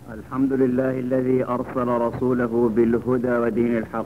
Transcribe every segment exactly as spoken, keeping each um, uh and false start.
الحمد لله الذي أرسل رسوله بالهدى ودين الحق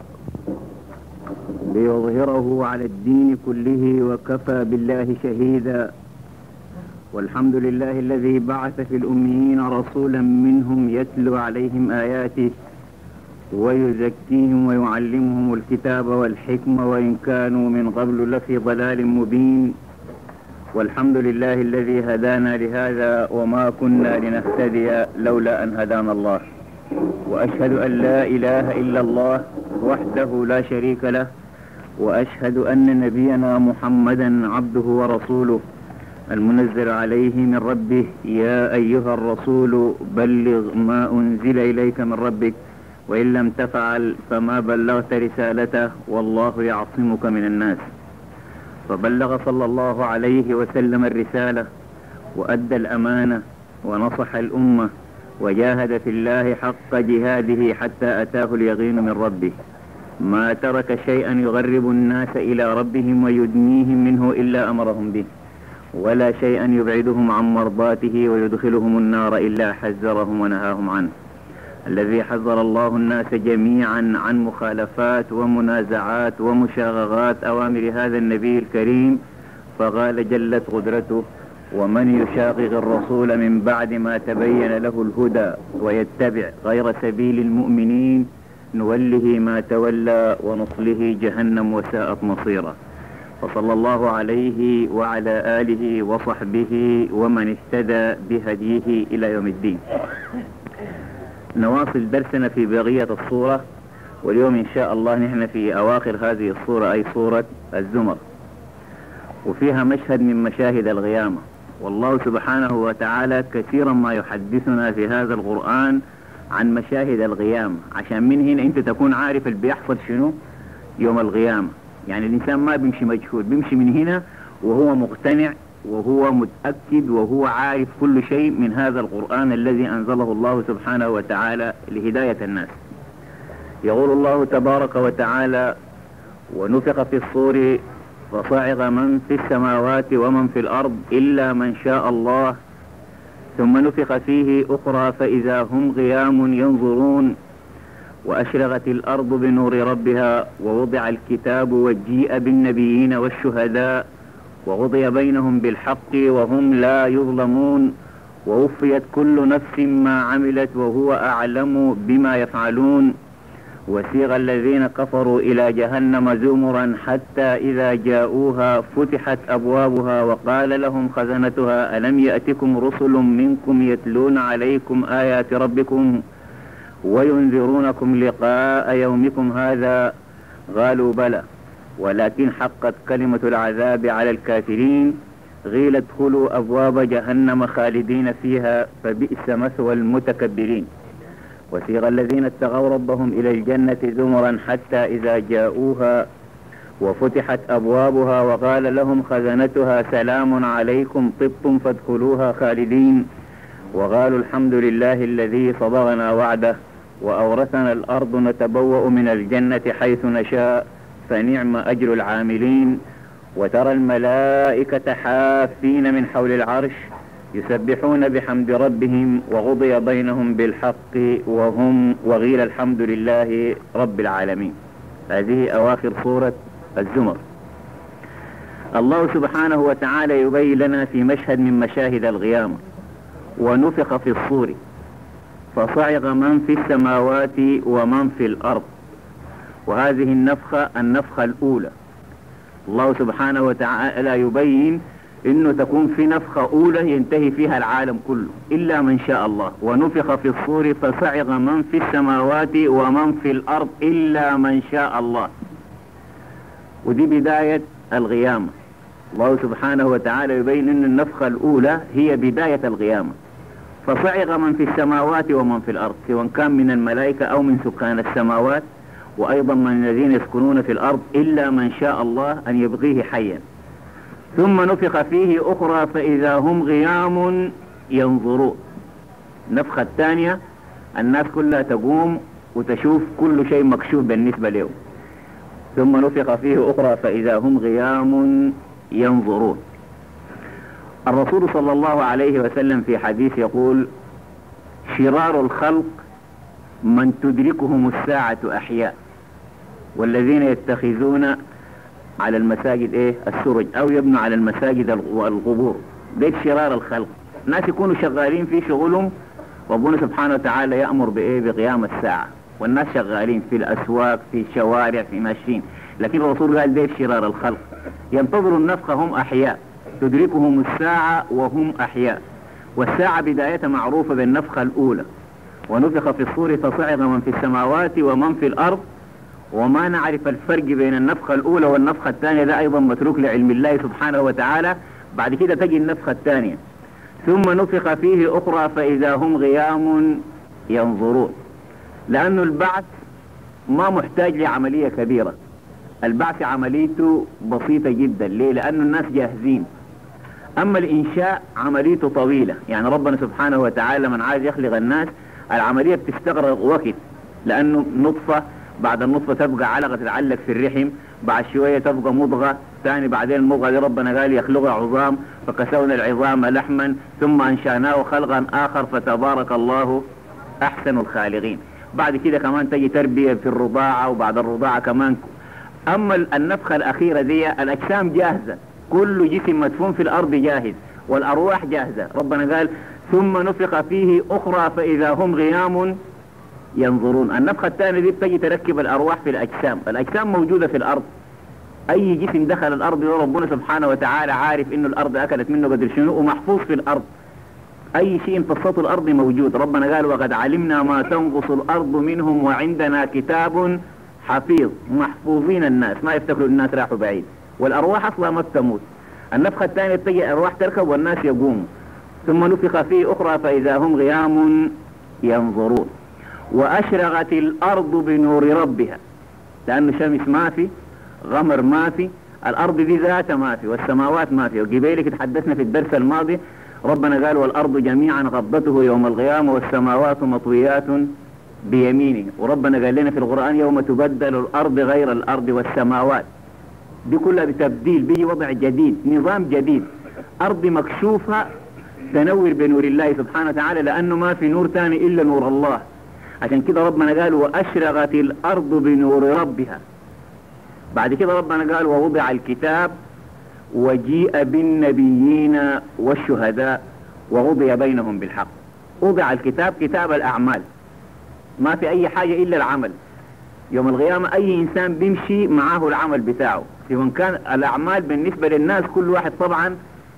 ليظهره على الدين كله وكفى بالله شهيدا. والحمد لله الذي بعث في الأميين رسولا منهم يتلو عليهم آياته ويزكيهم ويعلمهم الكتاب والحكمة وإن كانوا من قبل لفي ضلال مبين. والحمد لله الذي هدانا لهذا وما كنا لنهتدي لولا أن هدانا الله. وأشهد أن لا إله إلا الله وحده لا شريك له، وأشهد أن نبينا محمدا عبده ورسوله المنزل عليه من ربه: يا أيها الرسول بلغ ما أنزل إليك من ربك وإن لم تفعل فما بلغت رسالته والله يعصمك من الناس. فبلغ صلى الله عليه وسلم الرسالة وأدى الأمانة ونصح الأمة وجاهد في الله حق جهاده حتى أتاه اليقين من ربه. ما ترك شيئا يغرب الناس إلى ربهم ويدنيهم منه إلا أمرهم به، ولا شيئا يبعدهم عن مرضاته ويدخلهم النار إلا حذرهم ونهاهم عنه. الذي حذر الله الناس جميعا عن مخالفات ومنازعات ومشاغغات أوامر هذا النبي الكريم، فقال جلت قدرته: ومن يشاقق الرسول من بعد ما تبين له الهدى ويتبع غير سبيل المؤمنين نوله ما تولى ونصله جهنم وساءت مصيرا. وصلى الله عليه وعلى آله وصحبه ومن اهتدى بهديه إلى يوم الدين. نواصل درسنا في بقية الصورة، واليوم إن شاء الله نحن في أواخر هذه الصورة، أي صورة الزمر، وفيها مشهد من مشاهد القيامة. والله سبحانه وتعالى كثيرا ما يحدثنا في هذا القرآن عن مشاهد القيامة، عشان من هنا أنت تكون عارف اللي بيحصل شنو يوم القيامة. يعني الإنسان ما بيمشي مجهول، بيمشي من هنا وهو مقتنع وهو متأكد وهو عارف كل شيء من هذا القرآن الذي أنزله الله سبحانه وتعالى لهداية الناس. يقول الله تبارك وتعالى: ونفخ في الصور فصعق من في السماوات ومن في الأرض إلا من شاء الله ثم نفخ فيه أخرى فإذا هم قيام ينظرون وأشرقت الأرض بنور ربها ووضع الكتاب وجيء بالنبيين والشهداء وقضي بينهم بالحق وهم لا يظلمون ووفيت كل نفس ما عملت وهو أعلم بما يفعلون. وسيغ الذين كفروا إلى جهنم زمرا حتى إذا جاءوها فتحت أبوابها وقال لهم خزنتها ألم يأتكم رسل منكم يتلون عليكم آيات ربكم وينذرونكم لقاء يومكم هذا قالوا بلى ولكن حقت كلمة العذاب على الكافرين قيل ادخلوا أبواب جهنم خالدين فيها فبئس مثوى المتكبرين. وسيغ الذين اتقوا ربهم إلى الجنة زمرا حتى إذا جاءوها وفتحت أبوابها وقال لهم خزنتها سلام عليكم طبتم فادخلوها خالدين وقالوا الحمد لله الذي صبغنا وعده وأورثنا الأرض نتبوأ من الجنة حيث نشاء فنعم أجر العاملين. وترى الملائكة حافين من حول العرش يسبحون بحمد ربهم وقضي بينهم بالحق وهم وقيل الحمد لله رب العالمين. هذه أواخر سورة الزمر. الله سبحانه وتعالى يبين لنا في مشهد من مشاهد القيامة: ونفخ في الصور فصعق من في السماوات ومن في الأرض. وهذه النفخة النفخة الأولى. الله سبحانه وتعالى يبين إنه تكون في نفخة أولى ينتهي فيها العالم كله إلا من شاء الله. ونفخ في الصور فصعق من في السماوات ومن في الأرض إلا من شاء الله. ودي بداية القيامة. الله سبحانه وتعالى يبين إن النفخة الأولى هي بداية القيامة. فصعق من في السماوات ومن في الأرض، سواء كان من الملائكة أو من سكان السماوات وأيضا من الذين يسكنون في الأرض إلا من شاء الله أن يبقيه حيا. ثم نفخ فيه أخرى فإذا هم قيام ينظرون. النفخة الثانية الناس كلها تقوم وتشوف كل شيء مكشوف بالنسبة له. ثم نفخ فيه أخرى فإذا هم قيام ينظرون. الرسول صلى الله عليه وسلم في حديث يقول: شرار الخلق من تدركهم الساعة أحياء، والذين يتخذون على المساجد ايه السرج او يبنوا على المساجد القبور. ده شرار الخلق، ناس يكونوا شغالين في شغلهم ربنا سبحانه وتعالى يأمر بايه بقيام الساعة، والناس شغالين في الاسواق في الشوارع في ماشيين، لكن الرسول قال ده شرار الخلق ينتظروا النفخة هم احياء، تدركهم الساعة وهم احياء. والساعة بدايتها معروفة بالنفخة الاولى، ونفخ في الصور فصعق من في السماوات ومن في الارض وما نعرف الفرق بين النفخة الأولى والنفخة الثانية، ده أيضا متروك لعلم الله سبحانه وتعالى. بعد كده تجي النفخة الثانية، ثم نفخ فيه أخرى فإذا هم غيام ينظرون. لأن البعث ما محتاج لعملية كبيرة، البعث عمليته بسيطة جدا. ليه؟ لأن الناس جاهزين. أما الإنشاء عمليته طويلة، يعني ربنا سبحانه وتعالى من عايز يخلق الناس العملية بتستغرق وقت، لأنه نطفة، بعد النطفة تبقى علقة تتعلق في الرحم، بعد شوية تبقى مضغة ثاني، بعدين المضغة دي ربنا قال يخلقها عظام فكسونا العظام لحما ثم أنشأناه خلقا آخر فتبارك الله أحسن الخالقين. بعد كده كمان تجي تربية في الرضاعة، وبعد الرضاعة كمان. أما النفخة الأخيرة دي الأجسام جاهزة، كل جسم مدفون في الأرض جاهز، والأرواح جاهزة. ربنا قال ثم نفخ فيه أخرى فإذا هم غيام ينظرون. النفخة الثانية دي بتجي تركب الأرواح في الأجسام، الأجسام موجودة في الأرض، أي جسم دخل الأرض ربنا سبحانه وتعالى عارف إنه الأرض أكلت منه قدر شنو ومحفوظ في الأرض. أي شيء في السطح الأرض موجود. ربنا قال وقد علمنا ما تنقص الأرض منهم وعندنا كتاب حفيظ. محفوظين الناس، ما يفتكروا الناس راحوا بعيد، والأرواح أصلا ما بتموت. النفخة الثانية تجي أرواح تركب والناس يقوموا. ثم نفخ فيه أخرى فإذا هم غيام ينظرون. وأشرقت الأرض بنور ربها، لأنه شمس ما في، غمر ما في، الأرض دي ذاتها ما في، والسماوات ما في. وقبيلك تحدثنا في الدرس الماضي ربنا قال والأرض جميعا قبضته يوم القيامة والسماوات مطويات بيمينه. وربنا قال لنا في القرآن يوم تبدل الأرض غير الأرض والسماوات. دي كلها بتبديل، بيجي وضع جديد، نظام جديد، أرض مكشوفة تنور بنور الله سبحانه وتعالى، لأنه ما في نور ثاني إلا نور الله. عشان كده ربنا قال وأشرقت الأرض بنور ربها. بعد كده ربنا قال ووضع الكتاب وجيء بالنبيين والشهداء وقضي بينهم بالحق. وضع الكتاب كتاب الأعمال، ما في أي حاجة إلا العمل. يوم القيامة أي إنسان بيمشي معاه العمل بتاعه، سواء كان الأعمال بالنسبة للناس كل واحد طبعا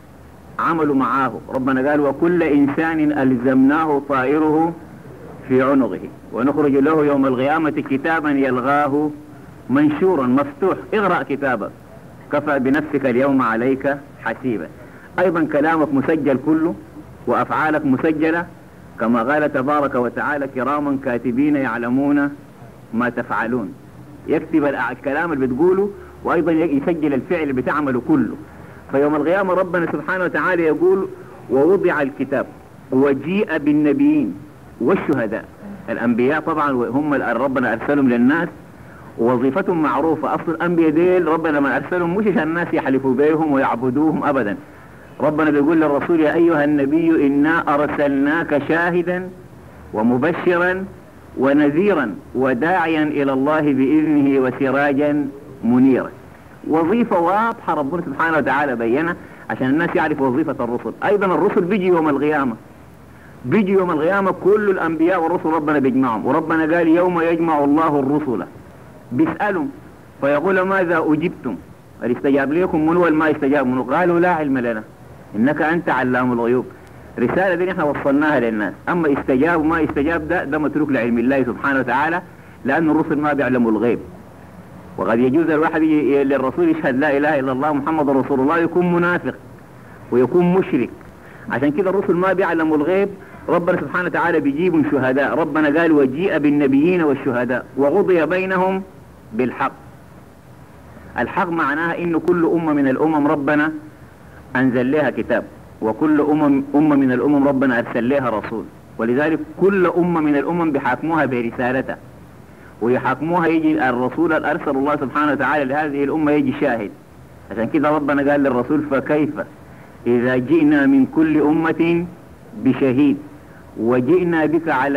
عمله معاه. ربنا قال وكل إنسان ألزمناه طائره في عنقه ونخرج له يوم القيامة كتابا يلغاه منشورا مفتوح اقرأ كتابك كفى بنفسك اليوم عليك حسيبا. أيضا كلامك مسجل كله وأفعالك مسجلة، كما قال تبارك وتعالى كراما كاتبين يعلمون ما تفعلون. يكتب الكلام اللي بتقوله وأيضا يسجل الفعل اللي بتعمله كله. فيوم القيامة ربنا سبحانه وتعالى يقول ووضع الكتاب وجيء بالنبيين والشهداء. الأنبياء طبعا هم ربنا أرسلهم للناس ووظيفتهم معروفة. أصل الأنبياء ديل ربنا ما أرسلهم مش عشان الناس يحلفوا بيهم ويعبدوهم أبدا. ربنا بيقول للرسول يا أيها النبي إنا أرسلناك شاهدا ومبشرا ونذيرا وداعيا إلى الله بإذنه وسراجا منيرا. وظيفة واضحة ربنا سبحانه وتعالى بينها عشان الناس يعرفوا وظيفة الرسل. أيضا الرسل بيجي يوم القيامة، بيجي يوم القيامة كل الأنبياء والرسل ربنا بيجمعهم. وربنا قال يوم يجمع الله الرسل بيسألهم فيقول ماذا أجبتم؟ هل استجاب لكم من ولا ما استجاب منه؟ قالوا لا علم لنا إنك أنت علام الغيوب. رسالة دي احنا وصلناها للناس، أما استجاب وما استجاب ده ده متروك لعلم الله سبحانه وتعالى، لأن الرسل ما بيعلموا الغيب. وقد يجوز الواحد للرسول يشهد لا إله إلا الله محمد رسول الله يكون منافق ويكون مشرك. عشان كده الرسل ما بيعلموا الغيب. ربنا سبحانه وتعالى بيجيبهم شهداء. ربنا قال وجيء بالنبيين والشهداء وقضي بينهم بالحق. الحق معناها إنه كل أمة من الأمم ربنا أنزل لها كتاب، وكل أمم أمة من الأمم ربنا أرسل لها رسول، ولذلك كل أمة من الأمم بحاكموها برسالته ويحاكموها. يجي الرسول الأرسل الله سبحانه وتعالى لهذه الأمة يجي شاهد. عشان كده ربنا قال للرسول فكيف إذا جئنا من كل أمة بشهيد وجئنا بك على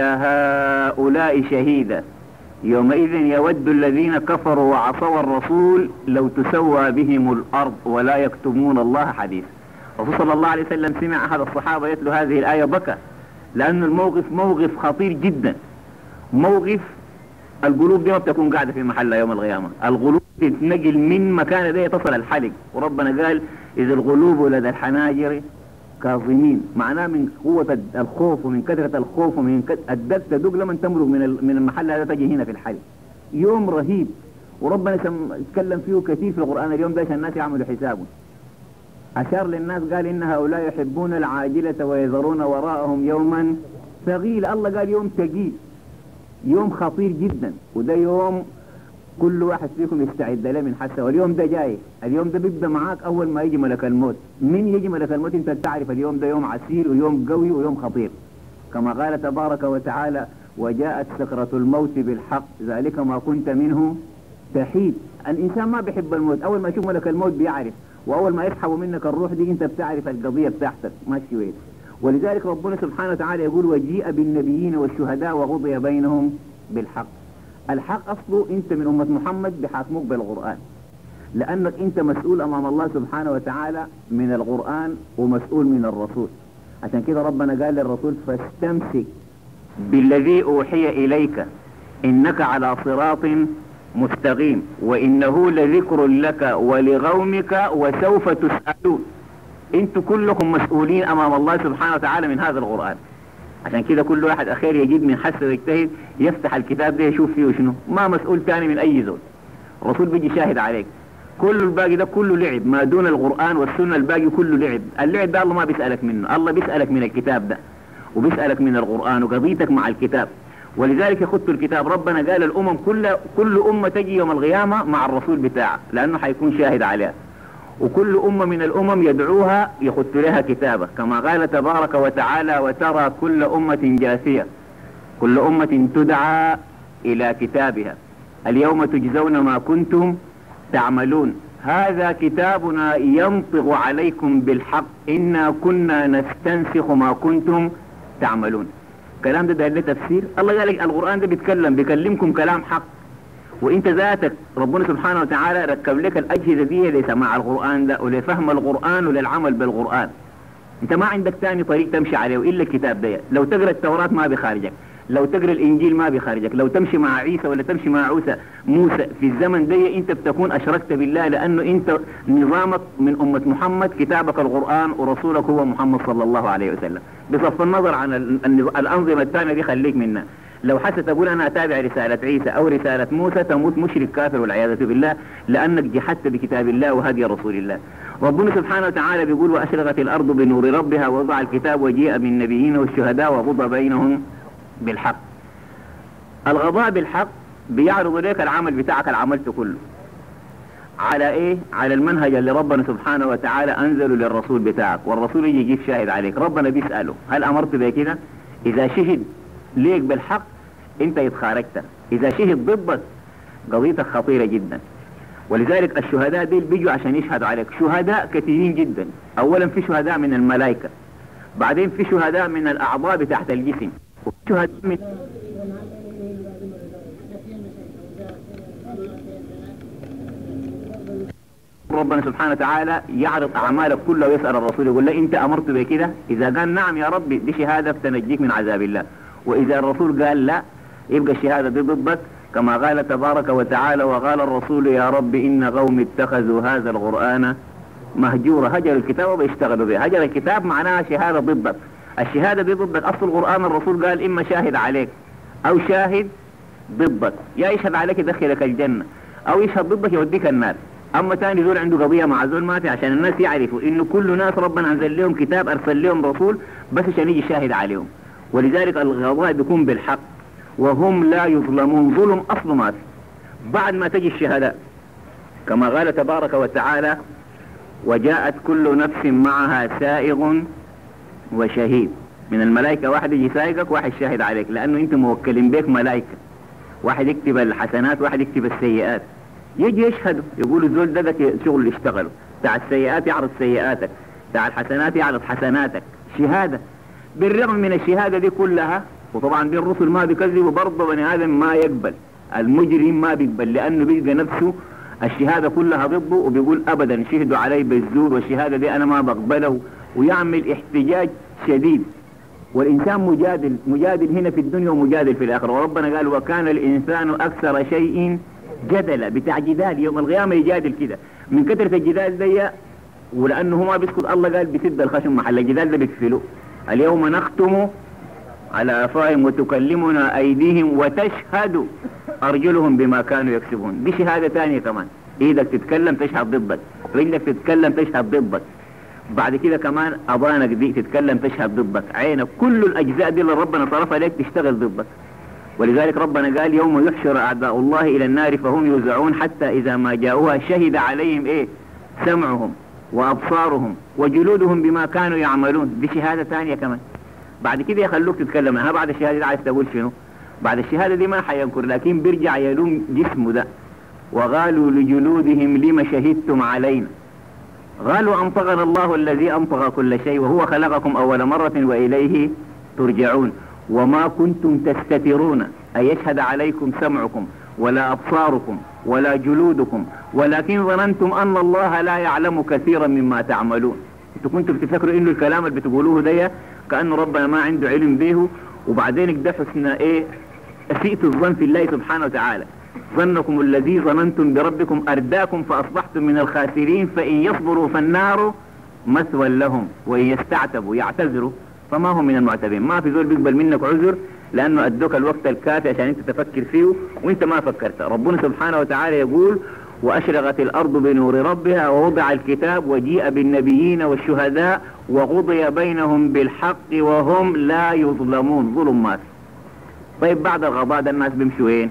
هؤلاء شهيدا يومئذ يود الذين كفروا وعصوا الرسول لو تسوى بهم الأرض ولا يكتمون الله حديثا. الرسول صلى الله عليه وسلم سمع أحد الصحابة يتلو هذه الآية بكى، لأن الموقف موقف خطير جدا. موقف القلوب دي ما بتكون قاعدة في محلها يوم القيامة، القلوب تتنقل من مكان ده تصل الحلق، وربنا قال إذ القلوب لدى الحناجر كاظمين، معناه من قوة الخوف ومن كثرة الخوف ومن الدق تدق لمن تمرق من من المحل هذا تجي هنا في الحلق. يوم رهيب، وربنا تكلم فيه كثير في القرآن اليوم ده عشان الناس يعملوا حسابه. أشار للناس قال إن هؤلاء يحبون العاجلة ويذرون وراءهم يوما ثقيلا. الله قال يوم ثقيل، يوم خطير جدا، وده يوم كل واحد فيكم يستعد له من حسه. واليوم ده جاي، اليوم ده بيبدا معاك اول ما يجي ملك الموت. من يجي ملك الموت انت تعرف اليوم ده يوم عسير ويوم قوي ويوم خطير، كما قال تبارك وتعالى وجاءت سكرة الموت بالحق ذلك ما كنت منه تحيد. الانسان ما بيحب الموت، اول ما يشوف ملك الموت بيعرف، واول ما يسحبوا منك الروح دي انت بتعرف القضيه بتاعتك ماشي وين. ولذلك ربنا سبحانه وتعالى يقول وجيء بالنبيين والشهداء وقضي بينهم بالحق. الحق أصله أنت من أمة محمد بحاكمك بالقرآن، لأنك أنت مسؤول أمام الله سبحانه وتعالى من القرآن ومسؤول من الرسول. عشان كده ربنا قال للرسول فاستمسك بالذي أوحي إليك إنك على صراط مستقيم وإنه لذكر لك ولقومك وسوف تسألون. أنتم كلكم مسؤولين أمام الله سبحانه وتعالى من هذا القرآن. عشان كده كل واحد أخير يجيب من حسه ويجتهد يفتح الكتاب ده يشوف فيه شنو، ما مسؤول تاني من أي زول. الرسول بيجي شاهد عليك. كل الباقي ده كله لعب، ما دون القرآن والسنة الباقي كله لعب. اللعب ده الله ما بيسألك منه، الله بيسألك من الكتاب ده وبيسألك من القرآن وقضيتك مع الكتاب. ولذلك يخط الكتاب. ربنا قال الأمم كل كل أمة تجي يوم القيامة مع الرسول بتاعه لأنه حيكون شاهد عليها، وكل أمة من الأمم يدعوها يخط لها كتابة، كما قال تبارك وتعالى وترى كل أمة جاثية كل أمة تدعى إلى كتابها اليوم تجزون ما كنتم تعملون هذا كتابنا ينطق عليكم بالحق إنا كنا نستنسخ ما كنتم تعملون. كلام ده ده له تفسير. الله قال لك القرآن ده بيتكلم بيكلمكم كلام حق، وانت ذاتك ربنا سبحانه وتعالى ركب لك الاجهزه دي لسماع القران ده ولفهم القران وللعمل بالقران. انت ما عندك ثاني طريق تمشي عليه الا الكتاب ده. لو تقرا التوراه ما بيخارجك، لو تقرا الانجيل ما بيخارجك، لو تمشي مع عيسى ولا تمشي مع عوسى موسى في الزمن ده انت بتكون اشركت بالله، لانه انت نظامك من امه محمد كتابك القران ورسولك هو محمد صلى الله عليه وسلم. بصرف النظر عن الانظمه الثانيه دي خليك منها. لو حتى تقول أنا أتابع رسالة عيسى أو رسالة موسى تموت مشرك كافر والعياذ بالله، لأنك جحدت بكتاب الله وهدي رسول الله. ربنا سبحانه وتعالى بيقول وأشرقت الأرض بنور ربها ووضع الكتاب وجيء بالنبيين والشهداء وقضى بينهم بالحق. القضاء بالحق بيعرض لك العمل بتاعك اللي عملته كله على إيه؟ على المنهج اللي ربنا سبحانه وتعالى أنزله للرسول بتاعك، والرسول يجي يجيب شاهد عليك. ربنا بيسأله هل أمرت بكده؟ إذا شهد ليك بالحق انت يتخارجت، اذا شهد ضدك قضيتك خطيرة جدا. ولذلك الشهداء دي بيجوا عشان يشهدوا عليك. شهداء كثيرين جدا. اولا في شهداء من الملائكة، بعدين في شهداء من الاعضاء بتاعت الجسم، وفي شهداء من ربنا سبحانه وتعالى يعرض اعمالك كلها ويسأل الرسول يقول له انت امرت بكده؟ اذا قال نعم يا ربي دي شهادة تنجيك من عذاب الله، وإذا الرسول قال لا يبقى الشهادة دي ضدك، كما قال تبارك وتعالى وقال الرسول يا رب إن قوم اتخذوا هذا القرآن مهجورا. هجر الكتاب وبيشتغلوا به. هجر الكتاب معناها شهادة ضدك. الشهادة دي ضدك. أصل القرآن الرسول قال إما شاهد عليك أو شاهد ضدك، يا يشهد عليك يدخلك الجنة أو يشهد ضدك يوديك النار. أما تاني زول عنده قضية مع زول ماتي عشان الناس يعرفوا إنه كل ناس ربنا أنزل لهم كتاب أرسل لهم رسول بس عشان يجي شاهد عليهم. ولذلك القضاء بيكون بالحق وهم لا يظلمون. ظلم أصله ما في. بعد ما تجي الشهادة كما قال تبارك وتعالى وجاءت كل نفس معها سائغ وشهيد. من الملائكة واحد يجي سائقك واحد شاهد عليك، لأنه أنت موكلين بك ملائكة، واحد يكتب الحسنات واحد يكتب السيئات. يجي يشهدوا يقولوا الزول ده ده شغل اللي اشتغلوا، بتاع السيئات يعرض سيئاتك، بتاع الحسنات يعرض حسناتك. شهادة بالرغم من الشهادة دي كلها، وطبعا دي الرسل ما بيكذبوا، برضه بني آدم ما يقبل، المجرم ما بيقبل، لأنه بيلقى نفسه الشهادة كلها ضده وبيقول أبدا شهدوا علي بالزور والشهادة دي أنا ما بقبله، ويعمل احتجاج شديد. والإنسان مجادل، مجادل هنا في الدنيا ومجادل في الآخرة، وربنا قال وكان الإنسان أكثر شيء جدلا، بتاع جدال يوم القيامة يجادل كده من كثرة الجدال دي، ولأنه ما بيسكت الله قال بسد الخشم محل الجدال ده بيكفلوه. اليوم نختم على أفواههم وتكلمنا أيديهم وتشهد أرجلهم بما كانوا يكسبون. دي شهادة ثانية كمان، إيدك تتكلم تشهد ضدك، رجلك تتكلم تشهد ضدك، بعد كده كمان أضانك دي تتكلم تشهد ضدك، عينك، كل الأجزاء دي اللي ربنا صرفها لك تشتغل ضدك. ولذلك ربنا قال يوم يحشر أعداء الله إلى النار فهم يوزعون حتى إذا ما جاءوها شهد عليهم إيه؟ سمعهم وأبصارهم وجلودهم بما كانوا يعملون. دي شهادة ثانية كمان. بعد كده يخلوك تتكلم. ها بعد الشهادة دي عايز تقول شنو؟ بعد الشهادة دي ما حينكر، لكن بيرجع يلوم جسمه ده. وقالوا لجلودهم لما شهدتم علينا قالوا أنطقنا الله الذي أنطق كل شيء وهو خلقكم أول مرة وإليه ترجعون وما كنتم تستترون أن يشهد عليكم سمعكم ولا أبصاركم ولا جلودكم ولكن ظننتم أن الله لا يعلم كثيرا مما تعملون. انتوا كنتوا بتفكروا إنه الكلام اللي بتقولوه ده كأنه ربنا ما عنده علم به، وبعدين ده حسن إيه؟ أسيئة الظن في الله سبحانه وتعالى. ظنكم الذي ظننتم بربكم أرداكم فأصبحتم من الخاسرين فإن يصبروا فالنار مثوى لهم وإن يستعتبوا يعتذروا فما هم من المعتبين. ما في زول بيقبل منك عذر لأنه أدوك الوقت الكافي عشان أنت تفكر فيه وأنت ما فكرت. ربنا سبحانه وتعالى يقول وأشرقت الأرض بنور ربها ووضع الكتاب وجيء بالنبيين والشهداء وقضي بينهم بالحق وهم لا يظلمون. ظلمات. طيب بعد الغضاء ده الناس بيمشوا وين؟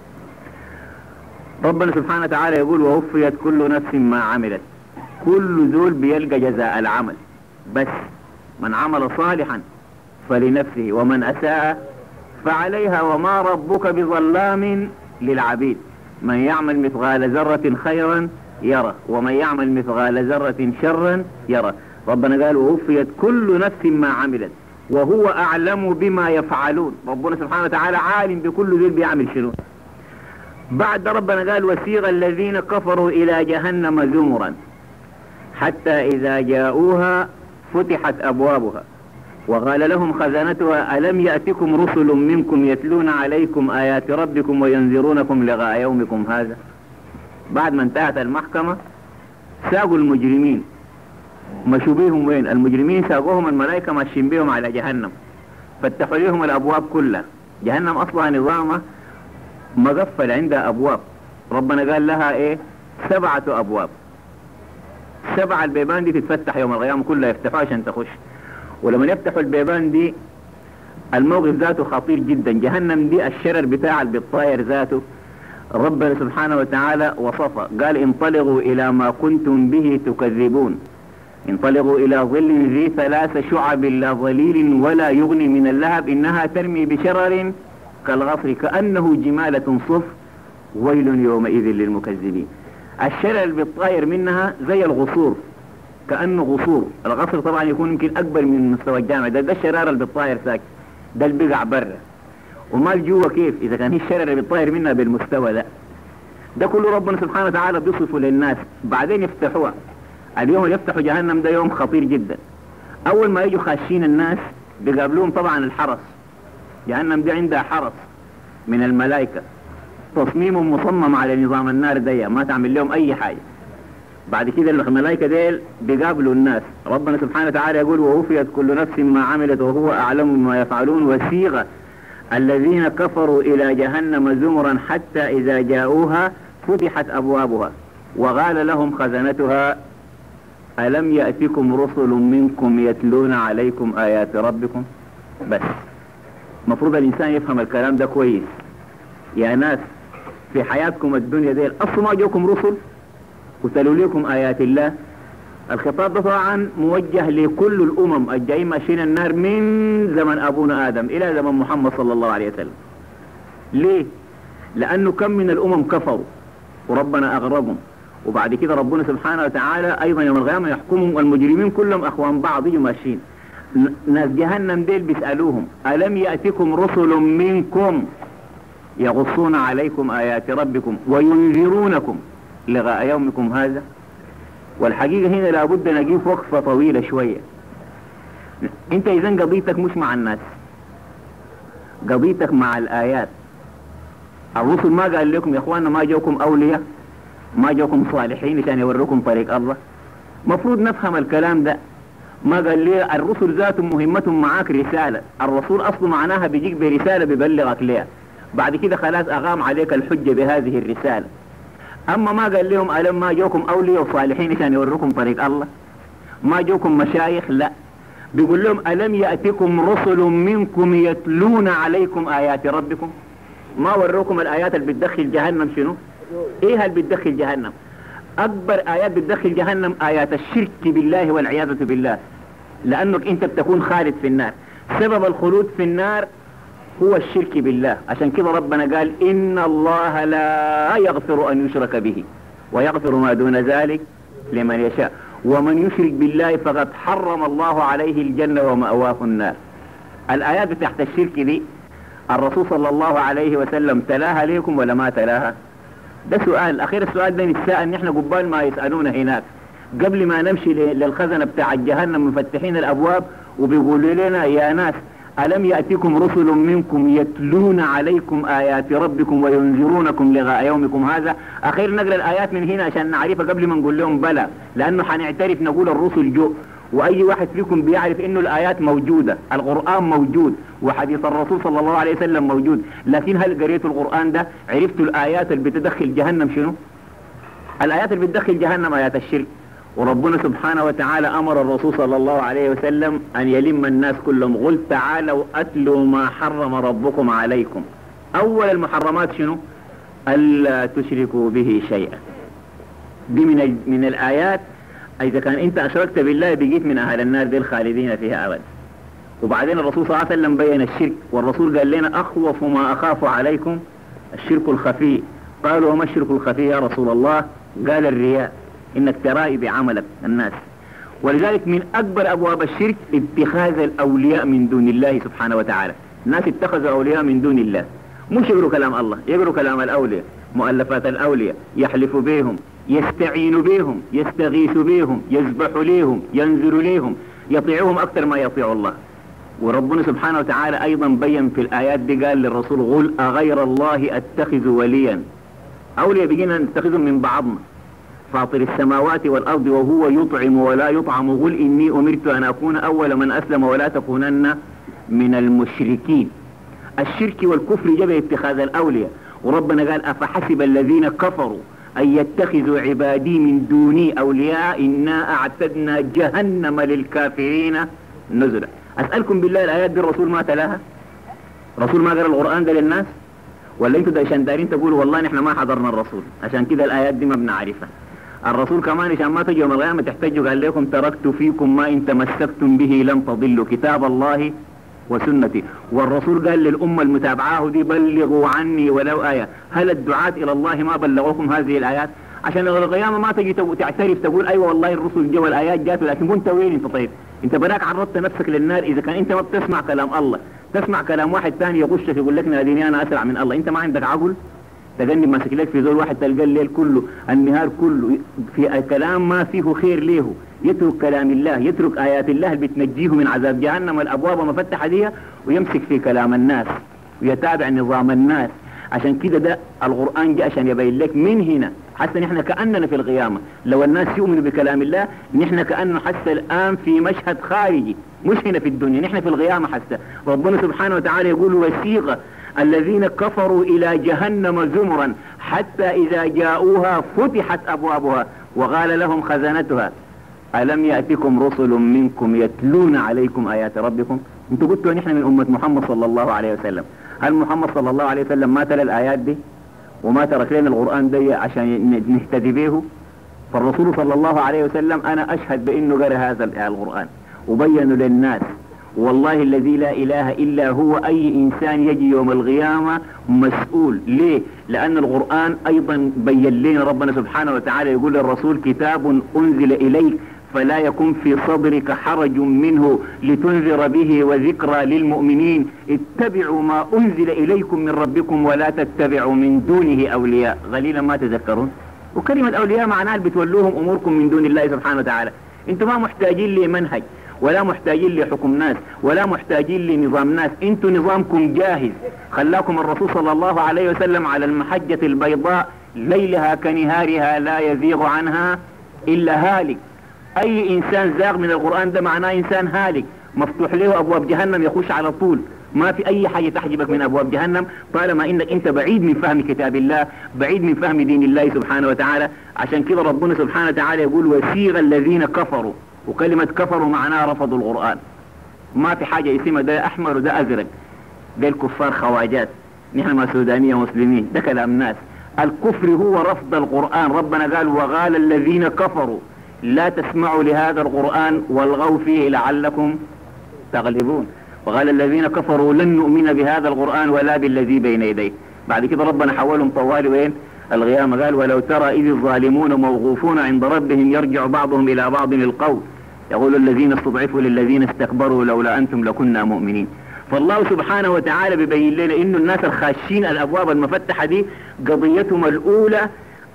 ربنا سبحانه وتعالى يقول ووفيت كل نفس ما عملت. كل ذول بيلقى جزاء العمل، بس من عمل صالحا فلنفسه ومن أساء فعليها وما ربك بظلام للعبيد. من يعمل مثقال ذرة خيرا يرى ومن يعمل مثقال ذرة شرا يرى. ربنا قال ووفيت كل نفس ما عملت وهو أعلم بما يفعلون. ربنا سبحانه وتعالى عالم بكل ذي بيعمل شنو. بعد ربنا قال وسيغ الذين كفروا إلى جهنم زمرا حتى إذا جاءوها فتحت أبوابها وقال لهم خزنتها ألم يأتكم رسل منكم يتلون عليكم آيات ربكم وينذرونكم لقاء يومكم هذا. بعد ما انتهت المحكمة ساقوا المجرمين، مشوا بيهم وين؟ المجرمين ساقوهم الملائكة ماشيين بيهم على جهنم، فتحوا لهم الأبواب كلها. جهنم أصلها نظامها مقفل عندها أبواب. ربنا قال لها إيه؟ سبعة أبواب. سبعة البيبان دي تتفتح يوم القيامة كلها يفتحوا عشان تخش. ولما يفتحوا البيبان دي الموقف ذاته خطير جدا. جهنم دي الشرر بتاع البطاير ذاته ربنا سبحانه وتعالى وصفه قال انطلقوا إلى ما كنتم به تكذبون انطلقوا إلى ظل ذي ثلاث شعب لا ظليل ولا يغني من اللهب إنها ترمي بشرر كالغصر كأنه جمالة صفر ويل يومئذ للمكذبين. الشرر اللي بيطاير منها زي الغصور، كأنه غصور. الغصر طبعا يكون يمكن أكبر من مستوى الجامع. ده, ده الشرار اللي بيطاير ساكت، ده اللي بيقع برا. ومال جوا كيف إذا كان هي الشرر اللي بيطاير منها بالمستوى ده. ده كله ربنا سبحانه وتعالى بيصفه للناس. بعدين يفتحوها. اليوم يفتحوا جهنم ده يوم خطير جدا. أول ما يجوا خاشين الناس بيقابلوهم طبعا الحرس. جهنم دي عندها حرس من الملائكة تصميم مصمم على نظام النار دي ما تعمل لهم أي حاجة. بعد كده الملائكة ديل بيقابلوا الناس. ربنا سبحانه وتعالى يقول ووفيت كل نفس ما عملت وهو أعلم بما يفعلون وسيغ الذين كفروا إلى جهنم زمرا حتى إذا جاءوها فتحت أبوابها وقال لهم خزنتها ألم يأتكم رسل منكم يتلون عليكم آيات ربكم. بس مفروض الإنسان يفهم الكلام ده كويس. يا ناس في حياتكم الدنيا دي أصلا ما جوكم رسل وتلوا لكم آيات الله. الخطاب ده طبعا موجه لكل الأمم الجايين ماشيين النار من زمن أبونا آدم إلى زمن محمد صلى الله عليه وسلم. ليه؟ لأنه كم من الأمم كفروا وربنا أغرقهم، وبعد كده ربنا سبحانه وتعالى أيضا يوم القيامة يحكمهم والمجرمين كلهم أخوان بعض يجوا ماشيين. ناس جهنم ديل بيسألوهم ألم يأتكم رسل منكم يغصون عليكم آيات ربكم وينذرونكم لغاء يومكم هذا. والحقيقة هنا لابد نجيب وقفة طويلة شوية. انت اذن قضيتك مش مع الناس، قضيتك مع الآيات. الرسل ما قال لكم يا اخوانا ما جوكم أولياء، ما جوكم صالحين عشان يوروكم طريق الله؟ مفروض نفهم الكلام ده. ما قال لي الرسل ذاتهم مهمتهم معاك رسالة، الرسول أصله معناها بيجيك برسالة بيبلغك ليها، بعد كده خلاص أقام عليك الحجة بهذه الرسالة. أما ما قال لهم ألم ما جوكم أولياء وصالحين عشان يوروكم طريق الله؟ ما جوكم مشايخ؟ لا، بيقول لهم ألم يأتكم رسل منكم يتلون عليكم آيات ربكم؟ ما وروكم الآيات اللي بتدخل جهنم شنو؟ إيه اللي بتدخل جهنم؟ أكبر آيات بتدخل جهنم آيات الشرك بالله والعياذة بالله، لأنك أنت بتكون خالد في النار. سبب الخلود في النار هو الشرك بالله. عشان كده ربنا قال إن الله لا يغفر أن يشرك به ويغفر ما دون ذلك لمن يشاء ومن يشرك بالله فقد حرم الله عليه الجنة ومأواه النار. الآيات تحت الشرك دي الرسول صلى الله عليه وسلم تلاها ليكم ولا ما تلاها؟ ده سؤال. أخير السؤال ده نتساءل نحن قبال ما يسألونا هناك، قبل ما نمشي للخزنة بتاع جهنم مفتحين الأبواب وبيقولوا لنا يا ناس ألم يأتكم رسل منكم يتلون عليكم آيات ربكم وينذرونكم لغاء يومكم هذا. أخير نقرأ الآيات من هنا عشان نعرفها قبل ما نقول لهم بلى، لأنه حنعترف نقول الرسل جو، وأي واحد فيكم بيعرف إنه الآيات موجودة، القرآن موجود وحديث الرسول صلى الله عليه وسلم موجود، لكن هل قريتوا القرآن ده؟ عرفتوا الآيات اللي بتدخل جهنم شنو؟ الآيات اللي بتدخل جهنم آيات الشرك. وربنا سبحانه وتعالى أمر الرسول صلى الله عليه وسلم أن يلم الناس كلهم، قل تعالوا أتلوا ما حرم ربكم عليكم. أول المحرمات شنو؟ ألا تشركوا به شيئا. دي من, من الآيات. إذا كان أنت أشركت بالله بقيت من أهل النار دي الخالدين فيها أبدا. وبعدين الرسول صلى الله عليه وسلم بين الشرك، والرسول قال لنا أخوف ما أخاف عليكم الشرك الخفي. قالوا وما الشرك الخفي يا رسول الله؟ قال الرياء، إنك ترائي بعملك الناس. ولذلك من أكبر أبواب الشرك اتخاذ الأولياء من دون الله سبحانه وتعالى. الناس اتخذوا أولياء من دون الله، مش يقروا كلام الله، يقروا كلام الأولياء، مؤلفات الأولياء، يحلفوا بهم، يستعينوا بهم، يستغيثوا بهم، يذبحوا ليهم، ينذروا ليهم، يطيعوهم أكثر ما يطيعوا الله. وربنا سبحانه وتعالى أيضا بين في الآيات دي قال للرسول قل أغير الله أتخذ وليا. أولياء بيجينا نتخذهم من بعضنا، فاطر السماوات والأرض وهو يطعم ولا يطعم قل إني أمرت أن أكون أول من أسلم ولا تكونن من المشركين. الشرك والكفر جب اتخاذ الأولياء. وربنا قال أفحسب الذين كفروا أن يتخذوا عبادي من دوني أولياء إنا أعتدنا جهنم للكافرين نزلا. أسألكم بالله الآيات دي الرسول ما تلاها؟ الرسول ما قرأ القرآن ده للناس؟ ولا انتوا ده عشان دارين تقولوا والله نحن ما حضرنا الرسول عشان كده الآيات دي ما بنعرفها؟ الرسول كمان عشان ما تجوا يوم القيامة تحتجوا قال لكم تركت فيكم ما إن تمسكتم به لن تضلوا كتاب الله وسنتي. والرسول قال للأمة المتابعاه دي بلغوا عني ولو آية. هل الدعاة إلى الله ما بلغوكم هذه الآيات؟ عشان القيامة ما تجي تعترف تقول أيوة والله الرسل جو الآيات جاتوا، لكن كنت وين انت؟ طيب انت براك عرضت نفسك للنار إذا كان انت ما بتسمع كلام الله، تسمع كلام واحد ثاني يغشك يقول لك ناديني أنا أسرع من الله. انت ما عندك عقل؟ تجنب ماسك لك في زول واحد تلقى الليل كله النهار كله في كلام ما فيه خير ليه، يترك كلام الله، يترك آيات الله اللي بتنجيه من عذاب جهنم والأبواب مفتحة دي، ويمسك في كلام الناس ويتابع نظام الناس. عشان كده ده القرآن جاء عشان يبين لك من هنا حتى نحن كأننا في القيامة. لو الناس يؤمنوا بكلام الله نحن كأنه حتى الآن في مشهد خارجي مش هنا في الدنيا، نحن في القيامة حتى. ربنا سبحانه وتعالى يقول وسيق الذين كفروا إلى جهنم زمرا حتى إذا جاءوها فتحت أبوابها وقال لهم خزنتها ألم يأتكم رسل منكم يتلون عليكم آيات ربكم. انتوا قلتوا نحن من أمة محمد صلى الله عليه وسلم، هل محمد صلى الله عليه وسلم ما تلا الآيات دي وما ترك لنا القرآن دي عشان نهتدي به؟ فالرسول صلى الله عليه وسلم أنا أشهد بأنه قرأ هذا القرآن وبينه للناس. والله الذي لا إله إلا هو أي إنسان يجي يوم القيامة مسؤول. ليه؟ لأن القرآن أيضا بين لنا ربنا سبحانه وتعالى يقول للرسول كتاب أنزل إليك فلا يكن في صدرك حرج منه لتنذر به وذكرى للمؤمنين اتبعوا ما أنزل إليكم من ربكم ولا تتبعوا من دونه أولياء قليلا ما تذكرون. وكلمة أولياء معناها بتولوهم أموركم من دون الله سبحانه وتعالى. انتم ما محتاجين لمنهج ولا محتاجين لحكم ناس ولا محتاجين لنظام ناس، انتم نظامكم جاهز. خلاكم الرسول صلى الله عليه وسلم على المحجة البيضاء ليلها كنهارها لا يزيغ عنها إلا هالك. أي إنسان زاغ من القرآن ده معناه إنسان هالك، مفتوح له أبواب جهنم يخش على طول، ما في أي حاجة تحجبك من أبواب جهنم طالما إنك أنت بعيد من فهم كتاب الله، بعيد من فهم دين الله سبحانه وتعالى. عشان كده ربنا سبحانه وتعالى يقول وسيغ الذين كفروا، وكلمة كفروا معناها رفضوا القرآن. ما في حاجة اسمها ده أحمر وده أزرق، ده الكفار خواجات، نحن ما سودانية مسلمين، ده كلام ناس. الكفر هو رفض القرآن. ربنا قال وقال الذين كفروا لا تسمعوا لهذا القرآن والغوا فيه لعلكم تغلبون. وقال الذين كفروا لن نؤمن بهذا القرآن ولا بالذي بين يديه. بعد كده ربنا حولهم طوال وين الغيام، قال ولو ترى إذ الظالمون موقوفون عند ربهم يرجع بعضهم إلى بعض القول يقول الذين استضعفوا للذين استكبروا لولا أنتم لكنا مؤمنين. فالله سبحانه وتعالى بيبين لنا إنه الناس الخاشين الأبواب المفتحة دي قضيتهم الأولى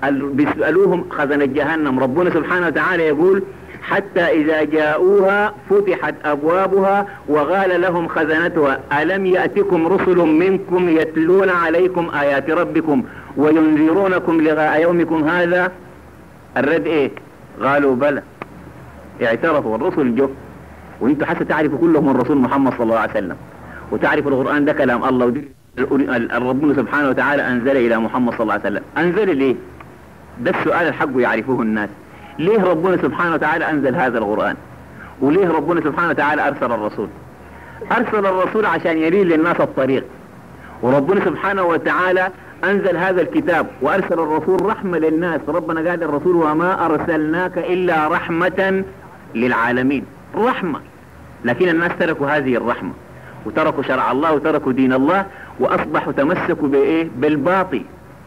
بيسألوهم خزنة جهنم. ربنا سبحانه وتعالى يقول حتى إذا جاءوها فتحت أبوابها وقال لهم خزنتها ألم يأتكم رسل منكم يتلون عليكم آيات ربكم وينذرونكم لقاء يومكم هذا. الرد إيه؟ قالوا بلى، اعترفوا الرسل جو، وانتوا حتى تعرفوا كلهم الرسول محمد صلى الله عليه وسلم، وتعرفوا القرآن ده كلام الله، ودي ربنا سبحانه وتعالى أنزل إلى محمد صلى الله عليه وسلم. أنزل ليه؟ ده السؤال الحق يعرفوه الناس. ليه ربنا سبحانه وتعالى أنزل هذا القرآن؟ وليه ربنا سبحانه وتعالى أرسل الرسول؟ أرسل الرسول عشان يري للناس الطريق، وربنا سبحانه وتعالى أنزل هذا الكتاب وأرسل الرسول رحمة للناس. ربنا قال للرسول وما أرسلناك إلا رحمة للعالمين، رحمة. لكن الناس تركوا هذه الرحمة وتركوا شرع الله وتركوا دين الله وأصبحوا تمسكوا بإيه؟ بالباطل،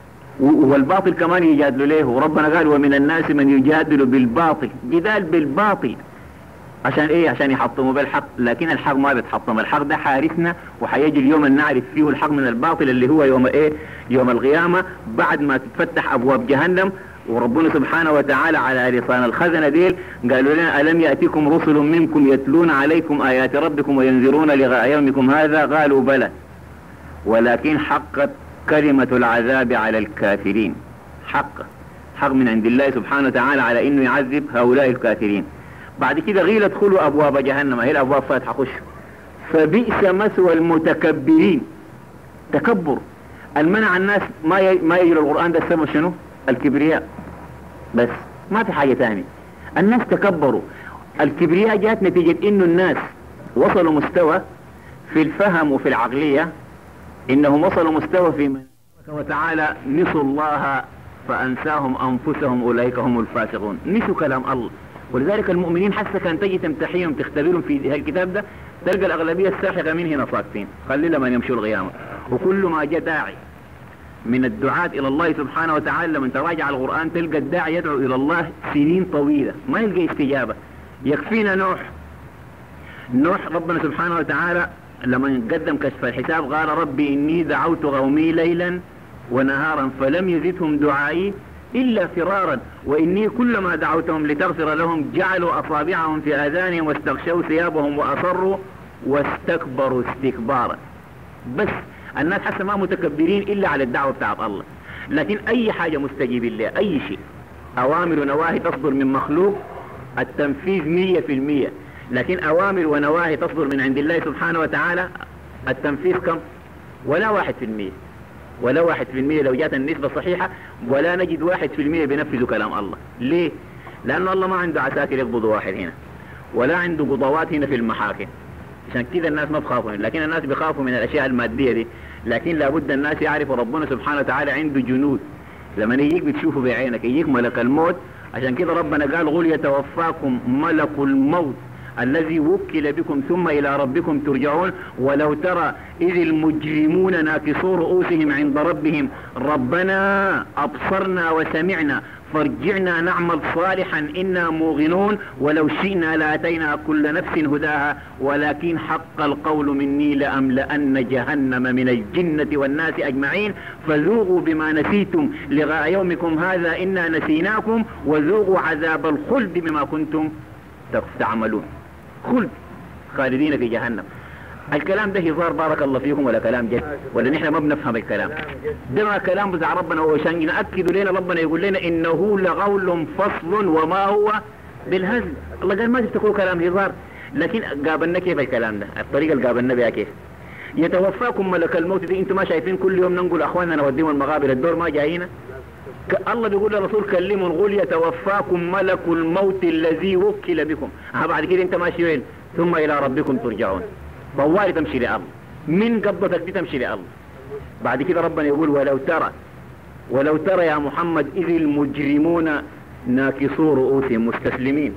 والباطل كمان يجادلوا له. وربنا قال ومن الناس من يجادل بالباطل، جدال بالباطل عشان ايه؟ عشان يحطموا بالحق. لكن الحق ما بيتحطم، الحق ده حارسنا، وحيجي اليوم اللي نعرف فيه الحق من الباطل اللي هو يوم ايه؟ يوم القيامة، بعد ما تتفتح ابواب جهنم. وربنا سبحانه وتعالى على لسان الخزنة ديل قالوا لنا ألم يأتكم رسل منكم يتلون عليكم آيات ربكم وينذرون لقاء يومكم هذا. قالوا بلى ولكن حقت كلمة العذاب على الكافرين. حق حق من عند الله سبحانه وتعالى على انه يعذب هؤلاء الكافرين. بعد كده غيل ادخلوا ابواب جهنم، هي الابواب فاتحة خش. فبئس مثوى المتكبرين. تكبر المنع الناس ما ي... ما يجري القرآن ده السبب شنو؟ الكبرياء بس، ما في حاجة تاني. الناس تكبروا. الكبرياء جاءت نتيجة انه الناس وصلوا مستوى في الفهم وفي العقلية، انهم وصلوا مستوى في من وتعالى نسوا الله فانساهم انفسهم اولئك هم الفاسقون. نسوا كلام الله. ولذلك المؤمنين حتى كان تجي تمتحيهم تختبرهم في الكتاب ده تلقى الاغلبيه الساحقه من هنا صاكتين، خلي لما يمشوا القيامه. وكل ما جاء داعي من الدعاة الى الله سبحانه وتعالى لما تراجع القرآن تلقى الداعي يدعو الى الله سنين طويلة ما يلقى استجابة. يكفينا نوح. نوح ربنا سبحانه وتعالى لما قدم كشف الحساب قال ربي إني دعوت قومي ليلا ونهارا فلم يزدهم دعائي إلا فرارا وإني كلما دعوتهم لتغفر لهم جعلوا أصابعهم في آذانهم واستغشوا ثيابهم وأصروا واستكبروا استكبارا. بس الناس حتى ما متكبرين إلا على الدعوة بتاعت الله. لكن أي حاجة مستجيب الله، أي شيء أوامر ونواهي تصدر من مخلوق التنفيذ مية في المية، لكن أوامر ونواهي تصدر من عند الله سبحانه وتعالى التنفيذ كم؟ ولا واحد في المية، ولا واحد في المية. لو جات النسبة صحيحة ولا نجد واحد في المية بينفذوا كلام الله. ليه؟ لأن الله ما عنده عساكر يقبضوا واحد هنا، ولا عنده قضاوات هنا في المحاكم. عشان كده الناس ما بخافوا، لكن الناس بيخافوا من الأشياء المادية دي. لكن لابد الناس يعرفوا ربنا سبحانه وتعالى عنده جنود، لما يجيك بتشوفه بعينك، يجيك ملك الموت. عشان كده ربنا قال قل يتوفاكم ملك الموت الذي وكل بكم ثم إلى ربكم ترجعون ولو ترى إذ المجرمون ناكسوا رؤوسهم عند ربهم ربنا أبصرنا وسمعنا فارجعنا نعمل صالحا إنا موقنون ولو شئنا لاتينا كل نفس هداها ولكن حق القول مني لأملأن جهنم من الجنة والناس أجمعين فذوقوا بما نسيتم لقاء يومكم هذا إنا نسيناكم وذوقوا عذاب الخلد بما كنتم تعملون. خلد خالدين في جهنم. الكلام ده هزار بارك الله فيكم ولا كلام جد ولا نحن ما بنفهم الكلام ده؟ ما كلام بتاع ربنا وشان نأكد لنا ربنا يقول لنا إنه لقول فصل وما هو بالهزل. الله قال ما تفتكروا كلام هزار، لكن قابلنا كيف الكلام ده؟ الطريقة اللي قابلنا بها كيف؟ يتوفاكم ملك الموت دي انتم ما شايفين كل يوم ننقل اخواننا نوديهم المقابر الدور ما جايين؟ الله بيقول للرسول كلموا قل يتوفاكم ملك الموت الذي وكل بكم. ها بعد كده انت ماشي وين؟ ثم الى ربكم ترجعون. طوالي تمشي لله، من قبضتك دي تمشي لله. بعد كده ربنا يقول ولو ترى ولو ترى يا محمد إذ المجرمون ناكسوا رؤوسهم مستسلمين.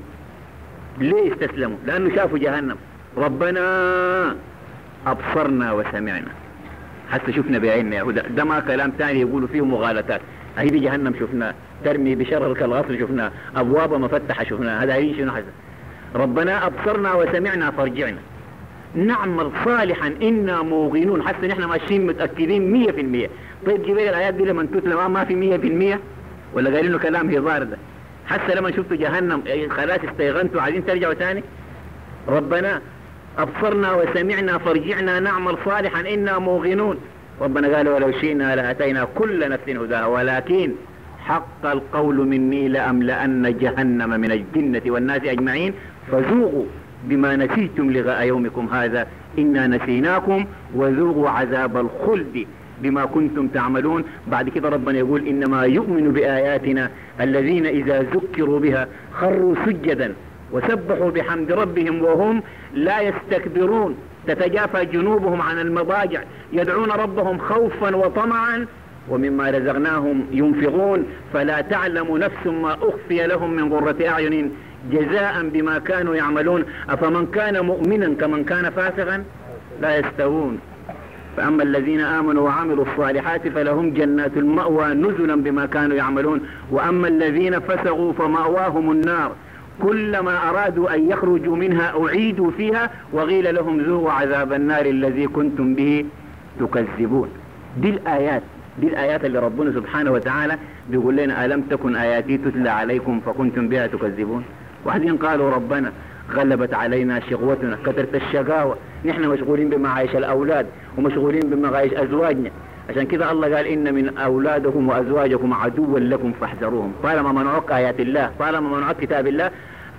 ليه استسلموا؟ لأنه شافوا جهنم. ربنا أبصرنا وسمعنا، حتى شفنا بعيننا يا هدى. ده ما كلام تاني يقولوا فيه مغالطات. هي دي جهنم شفنا، ترمي بشرر كالغصر شفنا، أبواب مفتحة شفنا. هذا هي شنو حسن؟ ربنا أبصرنا وسمعنا فارجعنا نعمل صالحا إنا موقنون. حتى نحن ماشيين متأكدين مية في المية. طيب جيب الآيات دي لما تتلى ما في مية في المية ولا قايلين له كلام هزار ده؟ حتى لما شفتوا جهنم خلاص استيغنتوا عايزين ترجعوا تاني؟ ربنا أبصرنا وسمعنا فارجعنا نعمل صالحا إنا موقنون. ربنا قال ولو شئنا لأتينا كل نفس هداها ولكن حق القول مني لأملأن جهنم من الجنة والناس أجمعين فذوقوا بما نسيتم لقاء يومكم هذا إنا نسيناكم وذوقوا عذاب الخلد بما كنتم تعملون. بعد كده ربنا يقول إنما يؤمن بآياتنا الذين إذا ذكروا بها خروا سجدا وسبحوا بحمد ربهم وهم لا يستكبرون تتجافى جنوبهم عن المضاجع يدعون ربهم خوفا وطمعا ومما رزقناهم ينفقون فلا تعلم نفس ما أخفي لهم من قرة أعين جزاء بما كانوا يعملون أفمن كان مؤمنا كمن كان فاسقا لا يستوون. فأما الذين آمنوا وعملوا الصالحات فلهم جنات المأوى نزلا بما كانوا يعملون وأما الذين فسقوا فمأواهم النار كلما أرادوا أن يخرجوا منها أعيدوا فيها وقيل لهم ذوقوا عذاب النار الذي كنتم به تكذبون. دي الآيات دي الآيات اللي ربنا سبحانه وتعالى بيقول لنا ألم تكن آياتي تتلى عليكم فكنتم بها تكذبون. واحدين قالوا ربنا غلبت علينا شقوتنا كثرت الشقاوة، نحن مشغولين بمعايش الأولاد ومشغولين بمعايش أزواجنا. عشان كذا الله قال إن من أولادكم وأزواجكم عدوا لكم فاحذروهم. طالما منعوك آيات الله طالما منعوك كتاب الله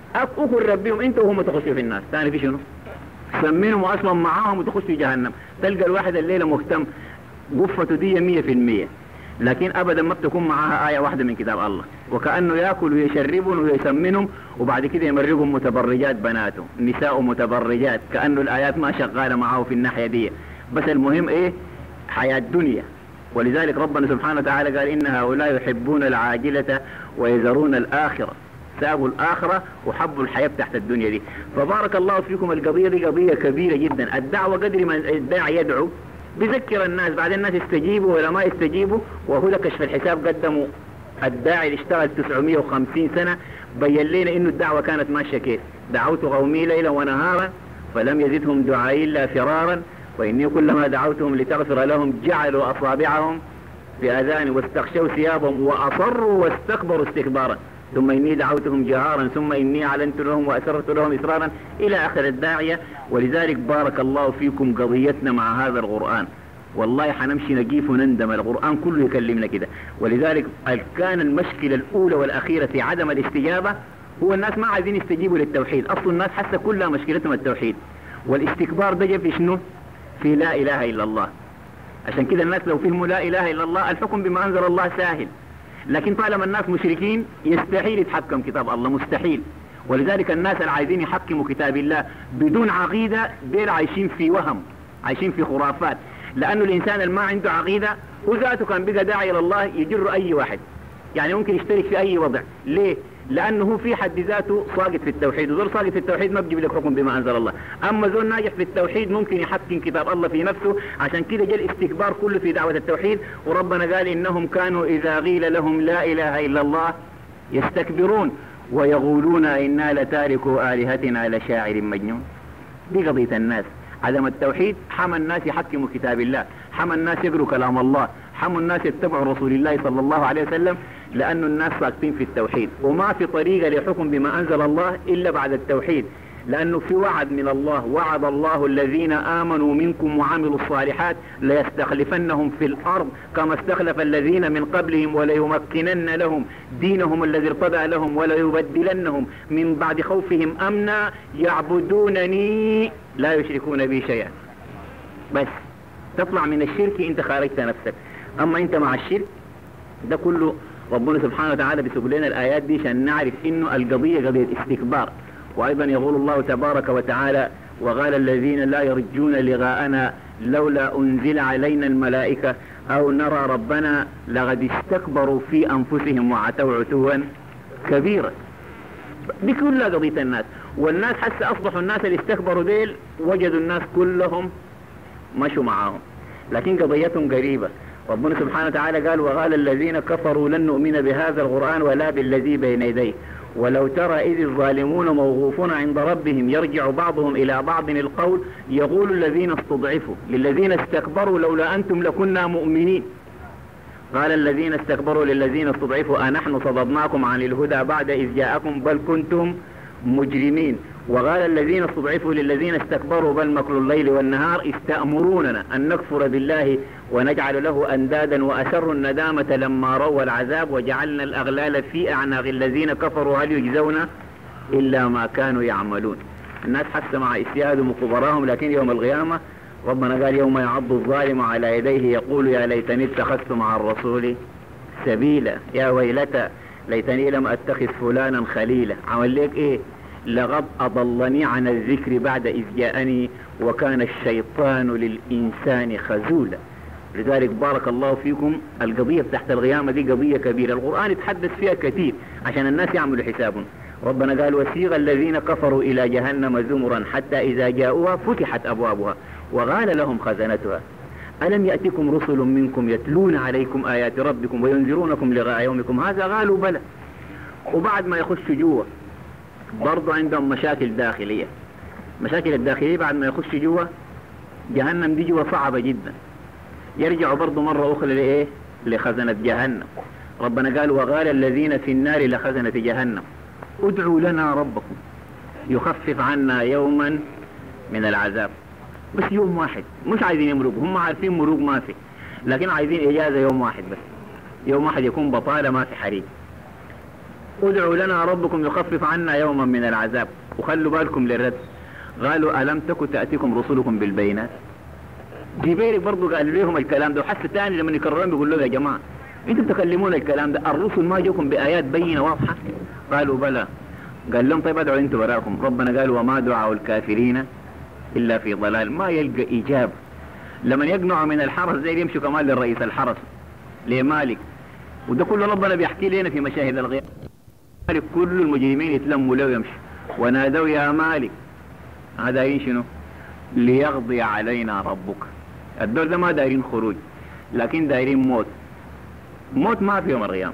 أكل ربهم أنت وهم تخشوا في الناس. ثاني في شنو؟ سمينهم أصلا معاهم وتخش في جهنم. تلقى الواحد الليلة مهتم قفته دي مية في المية لكن أبدا ما بتكون معاها آية واحدة من كتاب الله وكأنه يأكل ويشربون ويسمنهم وبعد كده يمرقهم متبرجات بناته نساء متبرجات كأنه الآيات ما شغالة معه في الناحية دي. بس المهم إيه؟ حياة الدنيا. ولذلك ربنا سبحانه وتعالى قال إن هؤلاء يحبون العاجلة ويذرون الآخرة. سابوا الآخرة وحبوا الحياة تحت الدنيا دي. فبارك الله فيكم القضية دي قضية كبيرة جدا. الدعوة قدر ما الداعي يدعو بذكر الناس بعد الناس يستجيبوا ولا ما يستجيبوا وهو كشف الحساب قدموا الداعي اللي اشتغل تسعمية وخمسين سنة بين لنا انه الدعوة كانت ماشية كيف. دعوت قومي ليلا ونهارا فلم يزدهم دعائي الا فرارا واني كلما دعوتهم لتغفر لهم جعلوا اصابعهم في اذان واستغشوا ثيابهم واصروا واستكبروا استكبارا ثم إني دعوتهم جهارا ثم إني أعلنت لهم وأسررت لهم إسرارا إلى آخر الداعية. ولذلك بارك الله فيكم قضيتنا مع هذا القرآن والله حنمشي نجيف ونندم. القرآن كله يكلمنا كده. ولذلك كان المشكلة الأولى والأخيرة في عدم الاستجابة هو الناس ما عايزين يستجيبوا للتوحيد. أصل الناس حتى كلها مشكلتهم التوحيد والاستكبار ده جاء في شنو؟ في لا إله إلا الله. عشان كده الناس لو فهموا لا إله إلا الله الحكم بما أنزل الله سهل. لكن طالما الناس مشركين يستحيل يتحكم كتاب الله مستحيل. ولذلك الناس اللي عايزين يحكموا كتاب الله بدون عقيدة ديل عايشين في وهم عايشين في خرافات. لأنه الإنسان اللي ما عنده عقيدة هو ذاته كان بقى داعي إلى الله يجر أي واحد يعني ممكن يشترك في أي وضع. ليه؟ لأنه في حد ذاته صاقط في التوحيد وذول صاقط في التوحيد ما بيجيب لك حكم بما أنزل الله. أما ذول ناجح في التوحيد ممكن يحكم كتاب الله في نفسه. عشان كده جاء الاستكبار كله في دعوة التوحيد. وربنا قال إنهم كانوا إذا قيل لهم لا إله إلا الله يستكبرون ويقولون إنا لتاركوا آلهتنا لشاعر مجنون. دي قضية الناس، عدم التوحيد حمى الناس يحكموا كتاب الله، حمى الناس يقروا كلام الله، حمى الناس يتبعوا رسول الله صلى الله عليه وسلم، لأن الناس ساقطين في التوحيد، وما في طريقة لحكم بما أنزل الله إلا بعد التوحيد، لأنه في وعد من الله، وعد الله الذين آمنوا منكم وعملوا الصالحات ليستخلفنهم في الأرض كما استخلف الذين من قبلهم وليمكنن لهم دينهم الذي ارتضى لهم وليبدلنهم من بعد خوفهم أمنا يعبدونني لا يشركون بي شيئا. بس تطلع من الشرك انت خارجت نفسك. اما انت مع الشرك ده كله ربنا سبحانه وتعالى بيسوق لنا الايات دي عشان نعرف انه القضية قضية استكبار. وايضا يقول الله تبارك وتعالى وقال الذين لا يرجون لغاءنا لولا انزل علينا الملائكة او نرى ربنا لقد استكبروا في انفسهم وعتوا عتوا كبيرا. دي كلها قضية الناس، والناس حتى اصبحوا الناس اللي استكبروا ديل وجدوا الناس كلهم مشوا معاهم، لكن قضيتهم قريبة. ربنا سبحانه وتعالى قال وقال الذين كفروا لن نؤمن بهذا القرآن ولا بالذي بين يديه ولو ترى إذ الظالمون موقوفون عند ربهم يرجع بعضهم إلى بعض القول يقول الذين استضعفوا للذين استكبروا لولا أنتم لكنا مؤمنين. قال الذين استكبروا للذين استضعفوا أنحن صددناكم عن الهدى بعد إذ جاءكم بل كنتم مجرمين. وقال الذين استضعفوا للذين استكبروا بل مكر الليل والنهار استأمروننا أن نكفر بالله ونجعل له أندادا وأسروا الندامة لما روا العذاب وجعلنا الأغلال في أعناق الذين كفروا هل يجزون إلا ما كانوا يعملون. الناس حتى مع إسيادهم وكبراهم، لكن يوم القيامة ربنا قال يوم يعض الظالم على يديه يقول يا ليتني اتخذت مع الرسول سبيلا يا ويلتى ليتني لم أتخذ فلانا خليلا. عمل لك إيه؟ لقد أضلني عن الذكر بعد إذ جاءني وكان الشيطان للإنسان خذولا. لذلك بارك الله فيكم القضية تحت القيامة دي قضية كبيرة، القرآن يتحدث فيها كثير عشان الناس يعملوا حسابهم. ربنا قال وسيغ الذين كفروا إلى جهنم زمرا حتى إذا جاءوها فتحت أبوابها وقال لهم خزنتها ألم يأتكم رسل منكم يتلون عليكم آيات ربكم وينذرونكم لقاء يومكم هذا قالوا بلى. وبعد ما يخشوا جوا برضو عندهم مشاكل داخلية. مشاكل الداخلية بعد ما يخش جوا جهنم دي جوا صعبة جدا، يرجعوا برضو مرة أخرى لإيه؟ لخزنة جهنم. ربنا قال وقال الذين في النار لخزنة جهنم ادعوا لنا ربكم يخفف عنا يوما من العذاب. بس يوم واحد، مش عايزين يمرقوا، هم عارفين مروق ما في، لكن عايزين إجازة يوم واحد بس، يوم واحد يكون بطالة ما في حريق. ادعوا لنا ربكم يخفف عنا يوما من العذاب. وخلوا بالكم للرد قالوا ألم تكن تأتيكم رسلكم بالبينات. جبيري برضو قال لهم الكلام ده، وحتى تاني لما يكررون بيقول له يا جماعة انتم تكلمون الكلام ده الرسل ما جاكم بآيات بينة واضحة؟ قالوا بلى. قال لهم طيب ادعوا انتم وراكم. ربنا قال وما دعاء الكافرين إلا في ضلال. ما يلقى إجابة. لما يقنعوا من الحرس زي يمشوا كمان للرئيس الحرس لمالك، وده كله ربنا بيحكي لنا في مشاهد الغياب. مالك كل المجرمين يتلموا له ويمشوا ونادوا يا مالك. هذا شنو؟ ليقضي علينا ربك. الدول ده ما دايرين خروج لكن دايرين موت. موت ما في يوم القيامة،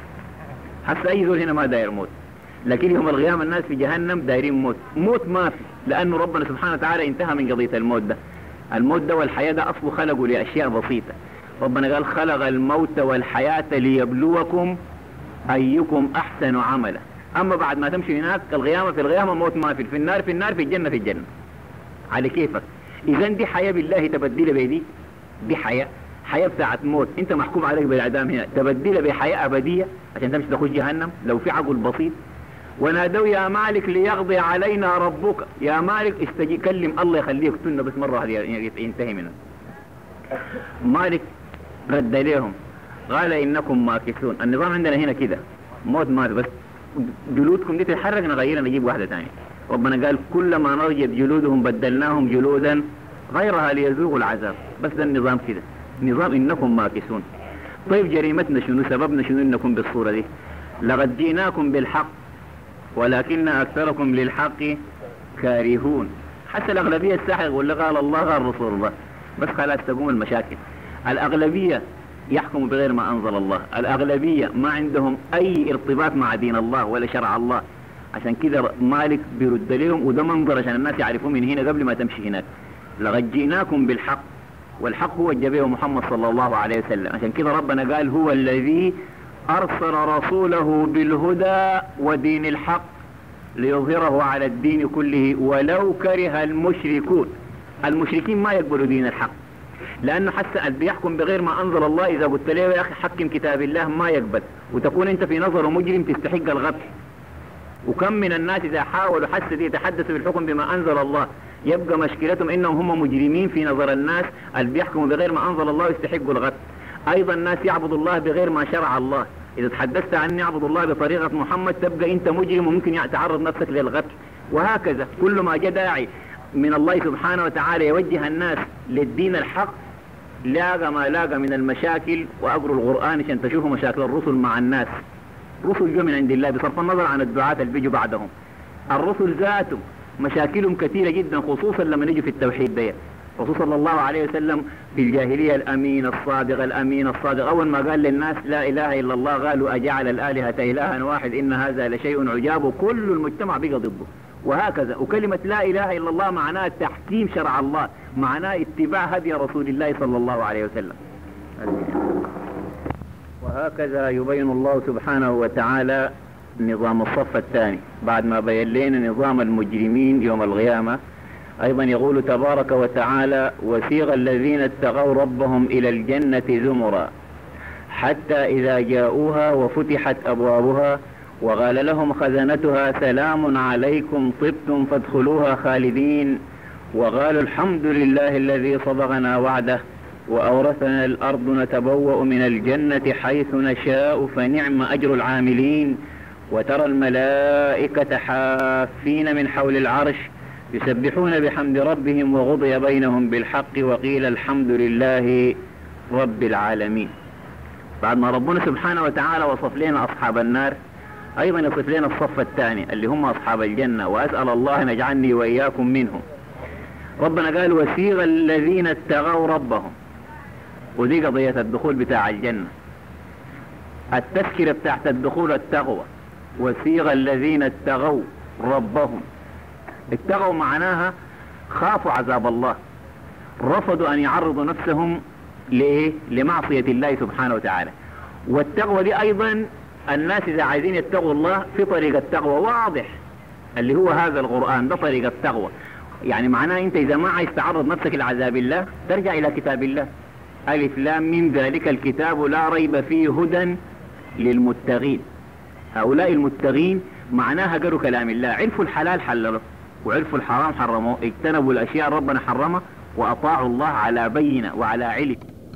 حتى أي زول هنا ما داير موت، لكن يوم القيامة الناس في جهنم دايرين موت. موت ما في، لأنه ربنا سبحانه وتعالى انتهى من قضية الموت ده. الموت ده والحياة ده أصله خلقوا لأشياء بسيطة. ربنا قال خلق الموت والحياة ليبلوكم أيكم أحسن عملا. أما بعد ما تمشي هناك القيامة في القيامة موت ما في، في النار في النار، في الجنة في الجنة، على كيفك. إذا دي حياة بالله تبديل بيدي، دي حياة حياة بتاعت موت، انت محكوم عليك بالإعدام هنا، تبديل بحياة أبدية عشان تمشي تخش جهنم لو في عقل بسيط. ونادوا يا مالك ليقضي علينا ربك. يا مالك استجي كلم الله يخليه يقتلنا بس مرة واحدة ينتهي منه. مالك رد لهم قال إنكم ماكثون. النظام عندنا هنا كده موت مات، بس جلودكم دي تتحرك نغيرها نجيب واحدة ثانية. ربنا قال كلما نضجت جلودهم بدلناهم جلودا غيرها ليذوقوا العذاب. بس ده النظام كده، نظام إنكم ماكثون. طيب جريمتنا شنو؟ سببنا شنو إنكم بالصورة دي؟ لقد جئناكم بالحق ولكن أكثركم للحق كارهون. حتى الأغلبية الساحق يقول لك قال الله قال رسول الله، بس خلاص تقوم المشاكل. الأغلبية يحكموا بغير ما أنزل الله. الأغلبية ما عندهم أي ارتباط مع دين الله ولا شرع الله، عشان كده مالك بيرد لهم، وده منظر عشان الناس يعرفوه من هنا قبل ما تمشي هناك. لقد جئناكم بالحق، والحق هو الجبيه محمد صلى الله عليه وسلم. عشان كده ربنا قال هو الذي أرسل رسوله بالهدى ودين الحق ليظهره على الدين كله ولو كره المشركون. المشركين ما يقبلوا دين الحق، لأنه حتى اللي بيحكم بغير ما أنزل الله إذا قلت له يا أخي حكم كتاب الله ما يقبل، وتكون أنت في نظره مجرم تستحق الغبن. وكم من الناس إذا حاولوا حتى يتحدثوا بالحكم بما أنزل الله يبقى مشكلتهم إنهم هم مجرمين في نظر الناس، اللي بيحكموا بغير ما أنزل الله يستحقوا الغبن. أيضا الناس يعبدوا الله بغير ما شرع الله، إذا تحدثت عن يعبد الله بطريقة محمد تبقى أنت مجرم وممكن تعرض نفسك للغبن. وهكذا كل ما جاء داعي من الله سبحانه وتعالى يوجه الناس للدين الحق لاقى ما لاقى من المشاكل. وأقروا القرآن عشان تشوفوا مشاكل الرسل مع الناس. رسل جو من عند الله بصرف النظر عن الدعاة اللي بيجوا بعدهم. الرسل ذاتهم مشاكلهم كثيرة جدا، خصوصا لما نجي في التوحيد ده. الرسول صلى الله عليه وسلم في الجاهلية الأمين الصادق الأمين الصادق، أول ما قال للناس لا إله إلا الله قالوا أجعل الآلهة إلها واحد إن هذا لشيء عجاب، وكل المجتمع بقى ضده. وهكذا. وكلمة لا إله إلا الله معناها تحكيم شرع الله، معناها اتباع هدي رسول الله صلى الله عليه وسلم. وهكذا يبين الله سبحانه وتعالى نظام الصف الثاني بعد ما بين لنا نظام المجرمين يوم القيامة. أيضا يقول تبارك وتعالى وسيغ الذين اتقوا ربهم إلى الجنة زمرا حتى إذا جاءوها وفتحت أبوابها وقال لهم خزنتها سلام عليكم طبتم فادخلوها خالدين وقالوا الحمد لله الذي صدقنا وعده وأورثنا الأرض نتبوأ من الجنة حيث نشاء فنعم أجر العاملين. وترى الملائكة حافين من حول العرش يسبحون بحمد ربهم وقضي بينهم بالحق وقيل الحمد لله رب العالمين. بعد ما ربنا سبحانه وتعالى وصف لنا أصحاب النار أيضا يصف لنا الصف الثاني اللي هم أصحاب الجنة، وأسأل الله أن يجعلني وإياكم منهم. ربنا قال وسيغ الذين اتقوا ربهم، ودي قضية الدخول بتاع الجنة. التذكرة بتاعت الدخول التقوى. وسيغ الذين اتقوا ربهم، اتقوا معناها خافوا عذاب الله، رفضوا أن يعرضوا نفسهم لإيه؟ لمعصية الله سبحانه وتعالى. والتقوى دي أيضا الناس إذا عايزين يتقوا الله في طريق التقوى واضح اللي هو هذا القرآن، ده طريق التقوى. يعني معناه أنت إذا ما عايز تعرض نفسك لعذاب الله ترجع إلى كتاب الله. ألف لام من ذلك الكتاب لا ريب فيه هدى للمتقين. هؤلاء المتقين معناها قروا كلام الله، عرفوا الحلال حللوا وعرفوا الحرام حرموا، اجتنبوا الأشياء ربنا حرمها وأطاعوا الله على بينة وعلى علم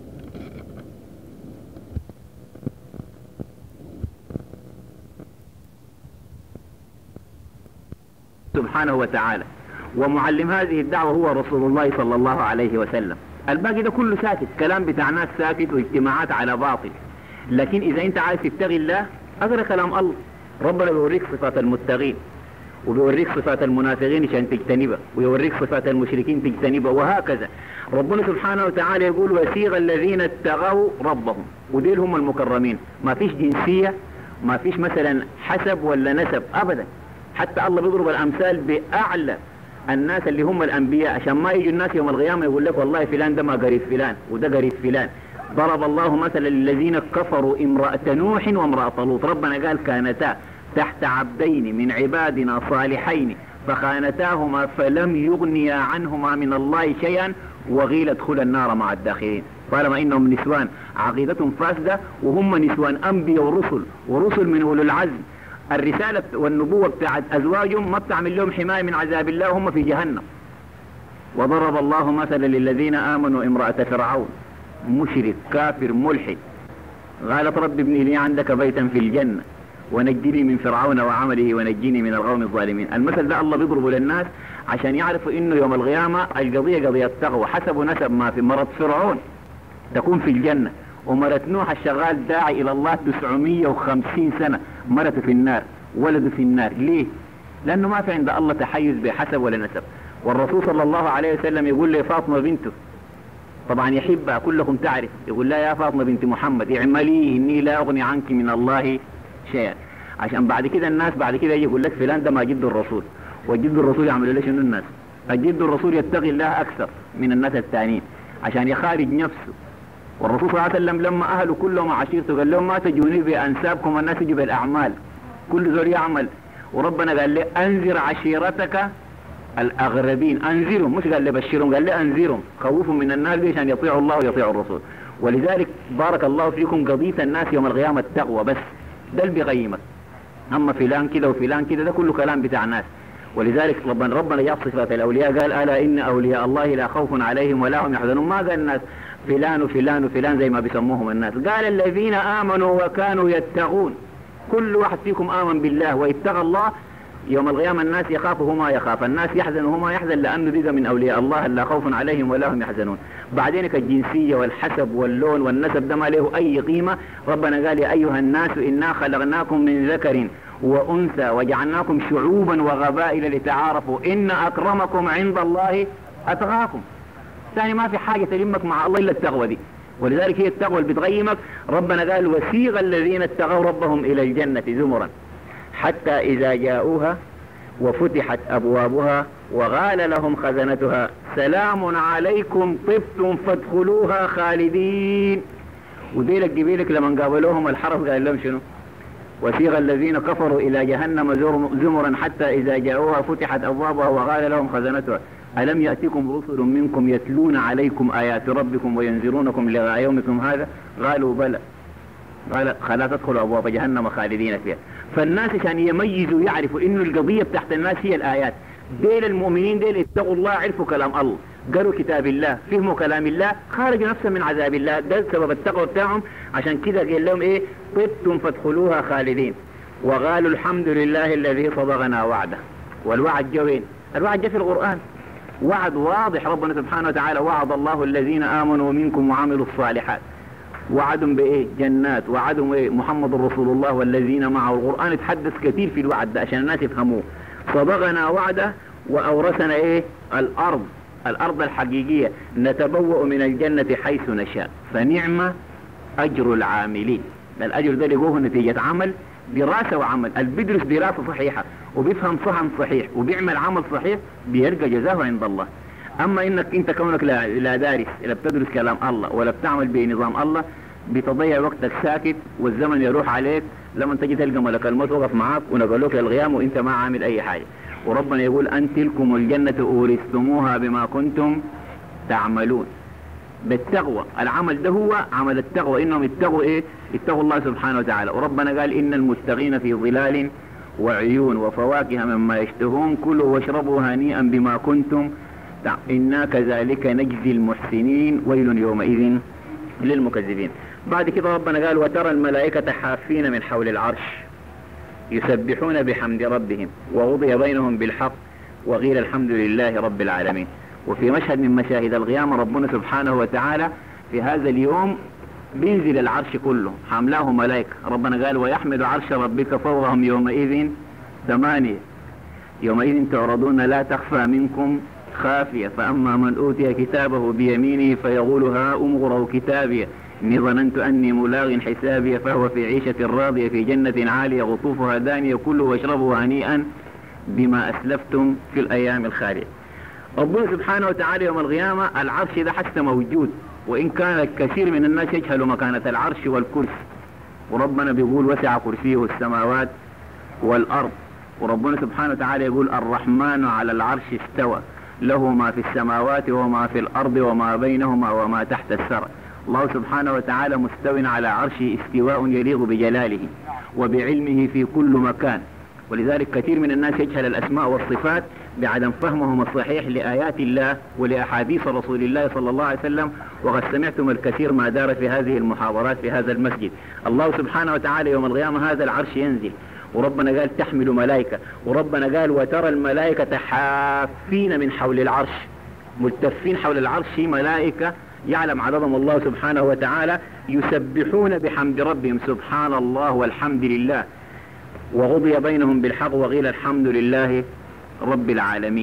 سبحانه وتعالى. ومعلم هذه الدعوة هو رسول الله صلى الله عليه وسلم. الباقي ده كله ساكت، كلام بتاع ناس ساكت واجتماعات على باطل. لكن إذا أنت عايز تبتغي الله أقرأ كلام الله. ربنا بيوريك صفات المتقين وبيوريك صفات المنافقين عشان تجتنبها، ويوريك صفات المشركين تجتنبها، وهكذا. ربنا سبحانه وتعالى يقول وسيغ الذين اتقوا ربهم، وديل هم المكرمين. ما فيش جنسية، ما فيش مثلا حسب ولا نسب أبدا. حتى الله بيضرب الأمثال بأعلى الناس اللي هم الأنبياء عشان ما يجوا الناس يوم القيامة يقول لك والله فلان ده ما قريب فلان وده قريب فلان. ضرب الله مثلا للذين كفروا امرأة نوح وامرأة لوط. ربنا قال كانتا تحت عبدين من عبادنا صالحين فخانتاهما فلم يغنيا عنهما من الله شيئا وقيل ادخلا النار مع الداخلين. طالما انهم نسوان عقيدتهم فاسدة وهم نسوان انبياء ورسل ورسل من اولي العزم، الرسالة والنبوة بتاعت ازواجهم ما بتعمل لهم حماية من عذاب الله وهم في جهنم. وضرب الله مثلا للذين امنوا امرأة فرعون مشرك كافر ملحد قالت رب ابني لي عندك بيتا في الجنة ونجني من فرعون وعمله ونجني من القوم الظالمين. المثل ده الله بيضربه للناس عشان يعرفوا انه يوم القيامة القضية قضية تقوى. حسب نسب ما في مرض فرعون تكون في الجنة، ومرت نوح الشغال داعي الى الله تسعمية وخمسين سنة مرت في النار، ولد في النار. ليه؟ لانه ما في عند الله تحيز بحسب ولا نسب. والرسول صلى الله عليه وسلم يقول لفاطمة بنته طبعا يحبها كلكم تعرف، يقول لا يا فاطمة بنت محمد اعملي إني لا أغني عنك من الله شيئا، عشان بعد كده الناس بعد كده يجي يقول لك فلان ده ما جد الرسول، وجد الرسول يعملوا له شنو الناس؟ الجد الرسول يتقي الله أكثر من الناس الثانيين عشان يخارج نفسه. والرسول صلى الله عليه وسلم لما أهله كلهم عشيرته قال لهم ما تجوني بأنسابكم، الناس يجوا بالأعمال، كل زول يعمل. وربنا قال لي أنذر عشيرتك الأغربين، أنذرهم، مش قال لي بشرهم، قال لي أنذرهم، خوفهم من الناس عشان يطيعوا الله ويطيعوا الرسول. ولذلك بارك الله فيكم قضية الناس يوم القيامة التقوى بس، ده اللي بيقيمك. أما فلان كده وفلان كده ده كله كلام بتاع ناس. ولذلك ربنا ربنا جاب صفات الأولياء قال ألا إن أولياء الله لا خوف عليهم ولا هم يحزنون. ما قال الناس فلان وفلان وفلان زي ما بيسموهم الناس، قال الذين آمنوا وكانوا يتقون. كل واحد فيكم آمن بالله واتقى الله، يوم القيامة الناس يخافوا ما يخاف، الناس يحزنوا ما يحزن، لأنه ذي من أولياء الله لا خوف عليهم ولا هم يحزنون. بعدين الجنسية والحسب واللون والنسب ده ما له أي قيمة. ربنا قال يا أيها الناس إنا خلقناكم من ذكر وأنثى وجعلناكم شعوبا وقبائل لتعارفوا إن أكرمكم عند الله أتقاكم. ثاني ما في حاجة تلمك مع الله إلا التقوى دي، ولذلك هي التقوى اللي بتقيمك. ربنا قال وسيغ الذين اتقوا ربهم إلى الجنة زمرا حتى إذا جاءوها وفتحت أبوابها وقال لهم خزنتها سلام عليكم طبتم فادخلوها خالدين. وديلك جبيلك لما قابلوهم الحرف قال لهم شنو؟ وسيغ الذين كفروا إلى جهنم زمرا حتى إذا جاءوها فتحت أبوابها وقال لهم خزنتها ألم يأتكم رسل منكم يتلون عليكم آيات ربكم وينذرونكم لقاء يومكم هذا؟ قالوا بلى، قال خلا تدخلوا أبواب جهنم خالدين فيها. فالناس عشان يميزوا يعرفوا إنه القضية تحت الناس هي الآيات. ديل المؤمنين ديل اتقوا الله، عرفوا كلام الله، قروا كتاب الله، فهموا كلام الله، خارجوا نفسهم من عذاب الله. ده سبب التقوى بتاعهم. عشان كده قال لهم إيه؟ طبتم فادخلوها خالدين. وقالوا الحمد لله الذي صدقنا وعده. والوعد جه وين؟ الوعد جه في القرآن، وعد واضح. ربنا سبحانه وتعالى وعد الله الذين آمنوا منكم وعملوا الصالحات. وعدهم بإيه؟ جنات. وعدهم إيه؟ محمد رسول الله والذين معه. القرآن يتحدث كثير في الوعد ده عشان الناس يفهموه. صدقنا وعده وأورثنا إيه؟ الأرض، الأرض الحقيقية، نتبوأ من الجنة حيث نشاء فنعم أجر العاملين. الأجر ده لقوه نتيجة عمل، دراسة وعمل. اللي بيدرس دراسة صحيحة وبيفهم فهم صحيح وبيعمل عمل صحيح بيلقى جزاه عند الله. أما إنك أنت كونك لا, لا دارس لا بتدرس كلام الله ولا بتعمل بنظام الله، بتضيع وقتك ساكت والزمن يروح عليك. لما تجي تلقى ملك الموت وقف معاك ونقلوك للغيام وانت ما عامل اي حاجة. وربنا يقول ان تلكم الجنة اورثتموها بما كنتم تعملون. بالتقوى، العمل ده هو عمل التقوى، انهم اتقوا ايه؟ اتقوا الله سبحانه وتعالى. وربنا قال ان المتقين في ظلال وعيون وفواكه مما يشتهون كلوا واشربوا هنيئا بما كنتم إنا كذلك نجزي المحسنين ويل يومئذ للمكذبين. بعد كده ربنا قال وترى الملائكة حافين من حول العرش يسبحون بحمد ربهم وقضي بينهم بالحق وقيل الحمد لله رب العالمين. وفي مشهد من مشاهد القيامة ربنا سبحانه وتعالى في هذا اليوم بينزل العرش كله حملاه ملائكة. ربنا قال ويحمل عرش ربك فوقهم يومئذ ثمانية يومئذ تعرضون لا تخفى منكم خافية فأما من أوتي كتابه بيمينه فيقول هاؤم اقرءوا كتابي إني ظننت أني ملاغ حسابي فهو في عيشة راضية في جنة عالية قطوفها دانية كلوا واشربوا هنيئا بما أسلفتم في الأيام الخالية. ربنا سبحانه وتعالى يوم القيامة العرش ده حتى موجود، وإن كان الكثير من الناس يجهلوا مكانة العرش والكرسي. وربنا بيقول وسع كرسيه السماوات والأرض. وربنا سبحانه وتعالى يقول الرحمن على العرش استوى له ما في السماوات وما في الأرض وما بينهما وما تحت الثرى. الله سبحانه وتعالى مستو على عرشه استواء يليق بجلاله وبعلمه في كل مكان. ولذلك كثير من الناس يجهل الأسماء والصفات بعدم فهمهم الصحيح لآيات الله ولأحاديث رسول الله صلى الله عليه وسلم. وقد سمعتم الكثير ما دار في هذه المحاضرات في هذا المسجد. الله سبحانه وتعالى يوم القيامة هذا العرش ينزل، وربنا قال تحمل ملائكة، وربنا قال وترى الملائكة حافين من حول العرش ملتفين حول العرش ملائكة يعلم عددهم الله سبحانه وتعالى يسبحون بحمد ربهم سبحان الله والحمد لله وقضي بينهم بالحق وقيل الحمد لله رب العالمين.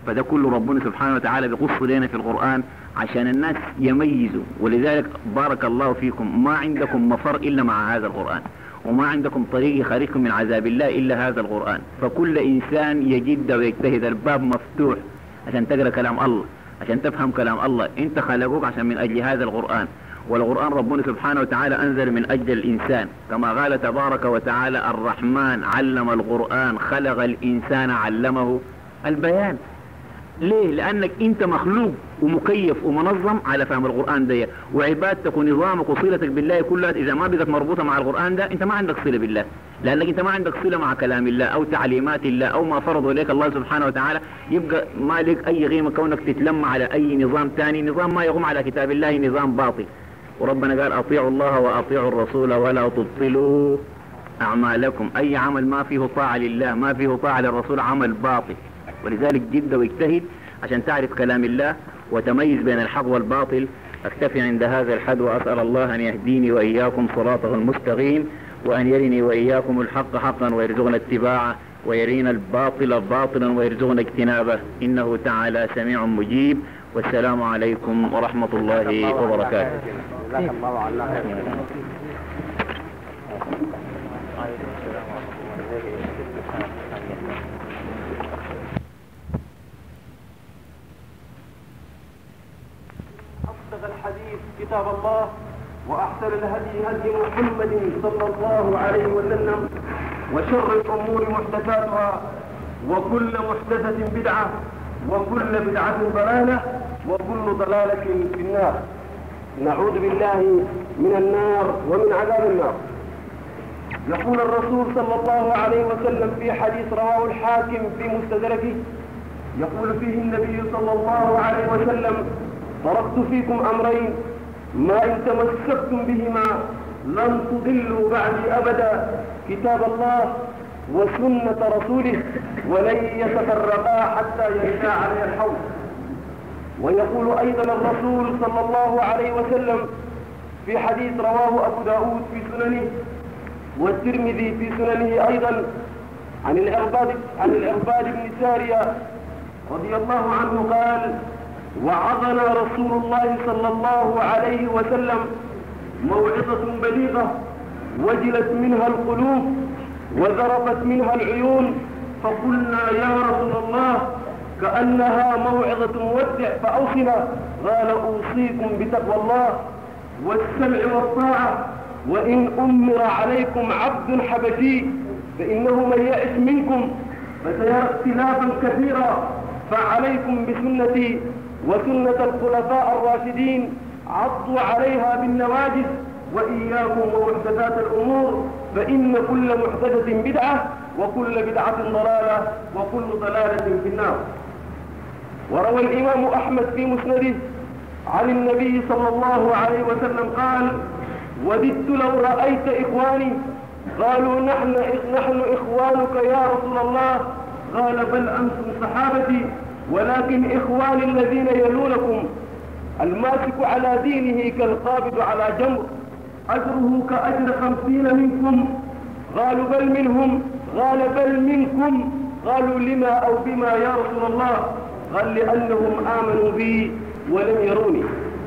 فده كله ربنا سبحانه وتعالى بيقص لنا في القرآن عشان الناس يميزوا. ولذلك بارك الله فيكم، ما عندكم مفر إلا مع هذا القرآن، وما عندكم طريق يخرجكم من عذاب الله إلا هذا القرآن. فكل إنسان يجد ويجتهد، الباب مفتوح عشان تقرأ كلام الله، عشان تفهم كلام الله. انت خلقوك عشان من أجل هذا القرآن، والقرآن ربنا سبحانه وتعالى أنزل من أجل الإنسان، كما قال تبارك وتعالى الرحمن علم القرآن خلق الإنسان علمه البيان. ليه؟ لأنك أنت مخلوق ومكيف ومنظم على فهم القرآن ده، وعبادتك ونظامك وصلتك بالله كلها إذا ما بقت مربوطة مع القرآن ده أنت ما عندك صلة بالله، لأنك أنت ما عندك صلة مع كلام الله أو تعليمات الله أو ما فرضه إليك الله سبحانه وتعالى، يبقى ما لك أي قيمة كونك تتلم على أي نظام تاني، نظام ما يقوم على كتاب الله، نظام باطل. وربنا قال أطيعوا الله وأطيعوا الرسول ولا تبطلوا أعمالكم. أي عمل ما فيه طاعة لله ما فيه طاعة للرسول عمل باطل. ولذلك جد واجتهد عشان تعرف كلام الله وتميز بين الحق والباطل. أكتفي عند هذا الحد، وأسأل الله أن يهديني وإياكم صراطه المستقيم، وأن يرني وإياكم الحق حقا ويرزقنا اتباعه، ويرينا الباطل باطلا ويرزقنا اجتنابه، إنه تعالى سميع مجيب. والسلام عليكم ورحمة الله وبركاته. جزاك الله عنا خير. أصدق الحديث كتاب الله، وأحسن الهدي هدي محمد صلى الله عليه وسلم، وشر الأمور محدثاتها، وكل محدثة بدعة، وكل بدعة ضلالة، وكل ضلالة في النار. نعوذ بالله من النار ومن عذاب النار. يقول الرسول صلى الله عليه وسلم في حديث رواه الحاكم في مستدركه، يقول فيه النبي صلى الله عليه وسلم: تركت فيكم أمرين ما إن تمسكتم بهما لن تضلوا بعدي أبدا، كتاب الله وسنة رسوله، ولن يتفرقا حتى يرجع عليه الحوض. ويقول أيضا الرسول صلى الله عليه وسلم في حديث رواه أبو داود في سننه والترمذي في سننه أيضا عن العرباد عن العرباد بن سارية رضي الله عنه قال: وعظنا رسول الله صلى الله عليه وسلم موعظة بليغة وجلت منها القلوب وذرفت منها العيون، فقلنا يا رسول الله كأنها موعظة مودع فأوصنا. قال: أوصيكم بتقوى الله والسمع والطاعة، وإن أمر عليكم عبد حبشي فإنه من يئس منكم فسيرى اختلافا كثيرا، فعليكم بسنتي وسنة الخلفاء الراشدين عضوا عليها بالنواجذ، وإياكم ومحدثات الأمور، فإن كل محدثة بدعة، وكل بدعة ضلالة، وكل ضلالة في النار. وروى الإمام أحمد في مسنده عن النبي صلى الله عليه وسلم قال: وددت لو رأيت إخواني. قالوا: نحن نحن إخوانك يا رسول الله. قال: بل أنتم صحابتي، ولكن إخواني الذين يلونكم. الماسك على دينه كالقابض على جمر، أجره كأجر خمسين منكم. قالوا: بل منهم. قال: بل منكم. قالوا: لما أو بما يا رسول الله؟ قال: لأنهم آمنوا بي ولم يروني.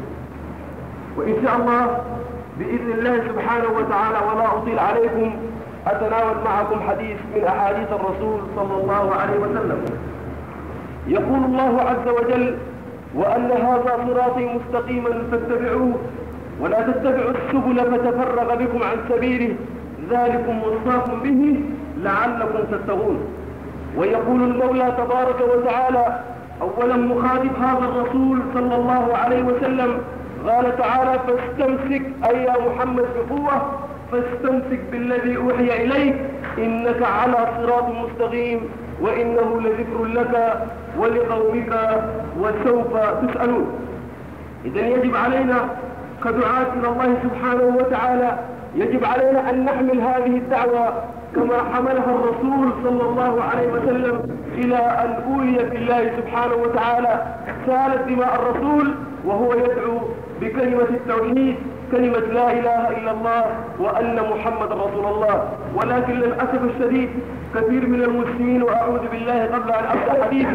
وإن شاء الله بإذن الله سبحانه وتعالى ولا أطيل عليكم أتناول معكم حديث من أحاديث الرسول صلى الله عليه وسلم. يقول الله عز وجل: وأن هذا صراطي مستقيما فاتبعوه ولا تتبعوا السبل فتفرق بكم عن سبيله، ذلكم وصاكم به لعلكم تتقون. ويقول المولى تبارك وتعالى أولا مخاطب هذا الرسول صلى الله عليه وسلم، قال تعالى: فاستمسك أي يا محمد بقوة، فاستمسك بالذي أوحي إليك إنك على صراط مستقيم، وإنه لذكر لك ولقومك وسوف تسألون. إذن يجب علينا كدعاة إلى الله سبحانه وتعالى، يجب علينا أن نحمل هذه الدعوة كما حملها الرسول صلى الله عليه وسلم إلى أن أولي بالله سبحانه وتعالى. سالت دماء الرسول وهو يدعو بكلمة التوحيد، كلمة لا إله إلا الله وأن محمد رسول الله. ولكن للأسف الشديد كثير من المسلمين، وأعوذ بالله قبل أن أبدأ حديثي،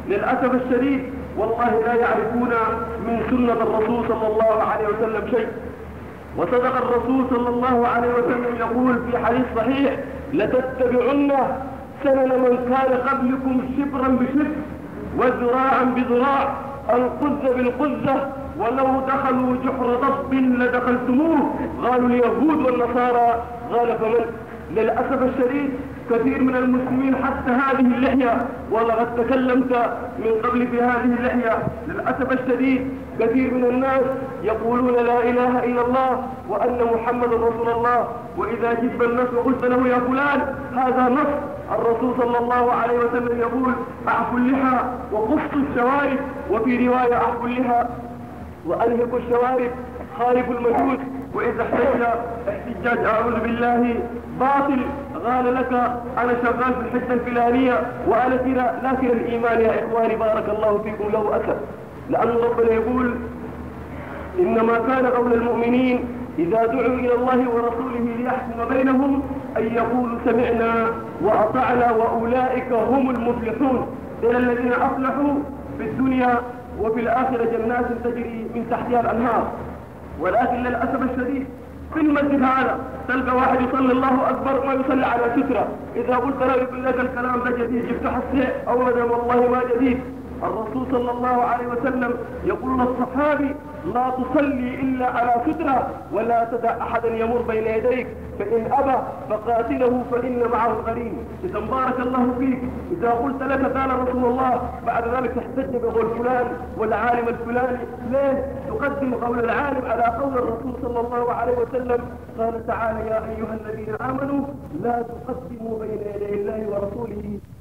للأسف الشديد والله لا يعرفون من سنة الرسول صلى الله عليه وسلم شيء. وصدق الرسول صلى الله عليه وسلم يقول في حديث صحيح: لتتبعن سنن من كان قبلكم شبرا بشبر وذراعا بذراع، القذ بالقذة، ولو دخلوا جحر ضب لدخلتموه، قالوا اليهود والنصارى، قال فمن؟ للأسف الشديد كثير من المسلمين حتى هذه اللحية، ولقد تكلمت من قبل في هذه اللحية، للأسف الشديد كثير من الناس يقولون لا إله إلا الله وأن محمد رسول الله، وإذا جب الناس وقلت له يا فلان هذا نص الرسول صلى الله عليه وسلم يقول: أعفوا اللحى وقصوا الشوارب، وفي رواية: أعفوا اللحى وأنهكوا الشوارب خالف المجوس. وإذا احتج احتجاج أعوذ بالله باطل قال لك أنا شغال في الحتة الفلانية وأنا كذا، لكن الإيمان يا إخواني بارك الله فيكم له أثر، لأن ربنا يقول: إنما كان قول المؤمنين إذا دعوا إلى الله ورسوله ليحكم بينهم أن يقولوا سمعنا وأطعنا وأولئك هم المفلحون، إلى الذين أفلحوا في الدنيا وفي الآخرة جنات تجري من تحتها الأنهار. ولكن للأسف الشديد في المسجد هذا تلقى واحد يصلي الله أكبر ما يصلي على سترة، إذا قلت له يقول لك الكلام ده جديد، جبت حسيء أولا والله ما جديد. الرسول صلى الله عليه وسلم يقول للصحابي: لا تصلي إلا على سترة ولا تدع أحدا يمر بين يديك، فإن أبى فقاتله فإن معه القرين. إذا بارك الله فيك إذا قلت لك قال رسول الله بعد ذلك تحتج بقول فلان والعالم الفلاني، ليه تقدم قول العالم على قول الرسول صلى الله عليه وسلم؟ قال تعالى: يا أيها الذين آمنوا لا تقدموا بين يدي الله ورسوله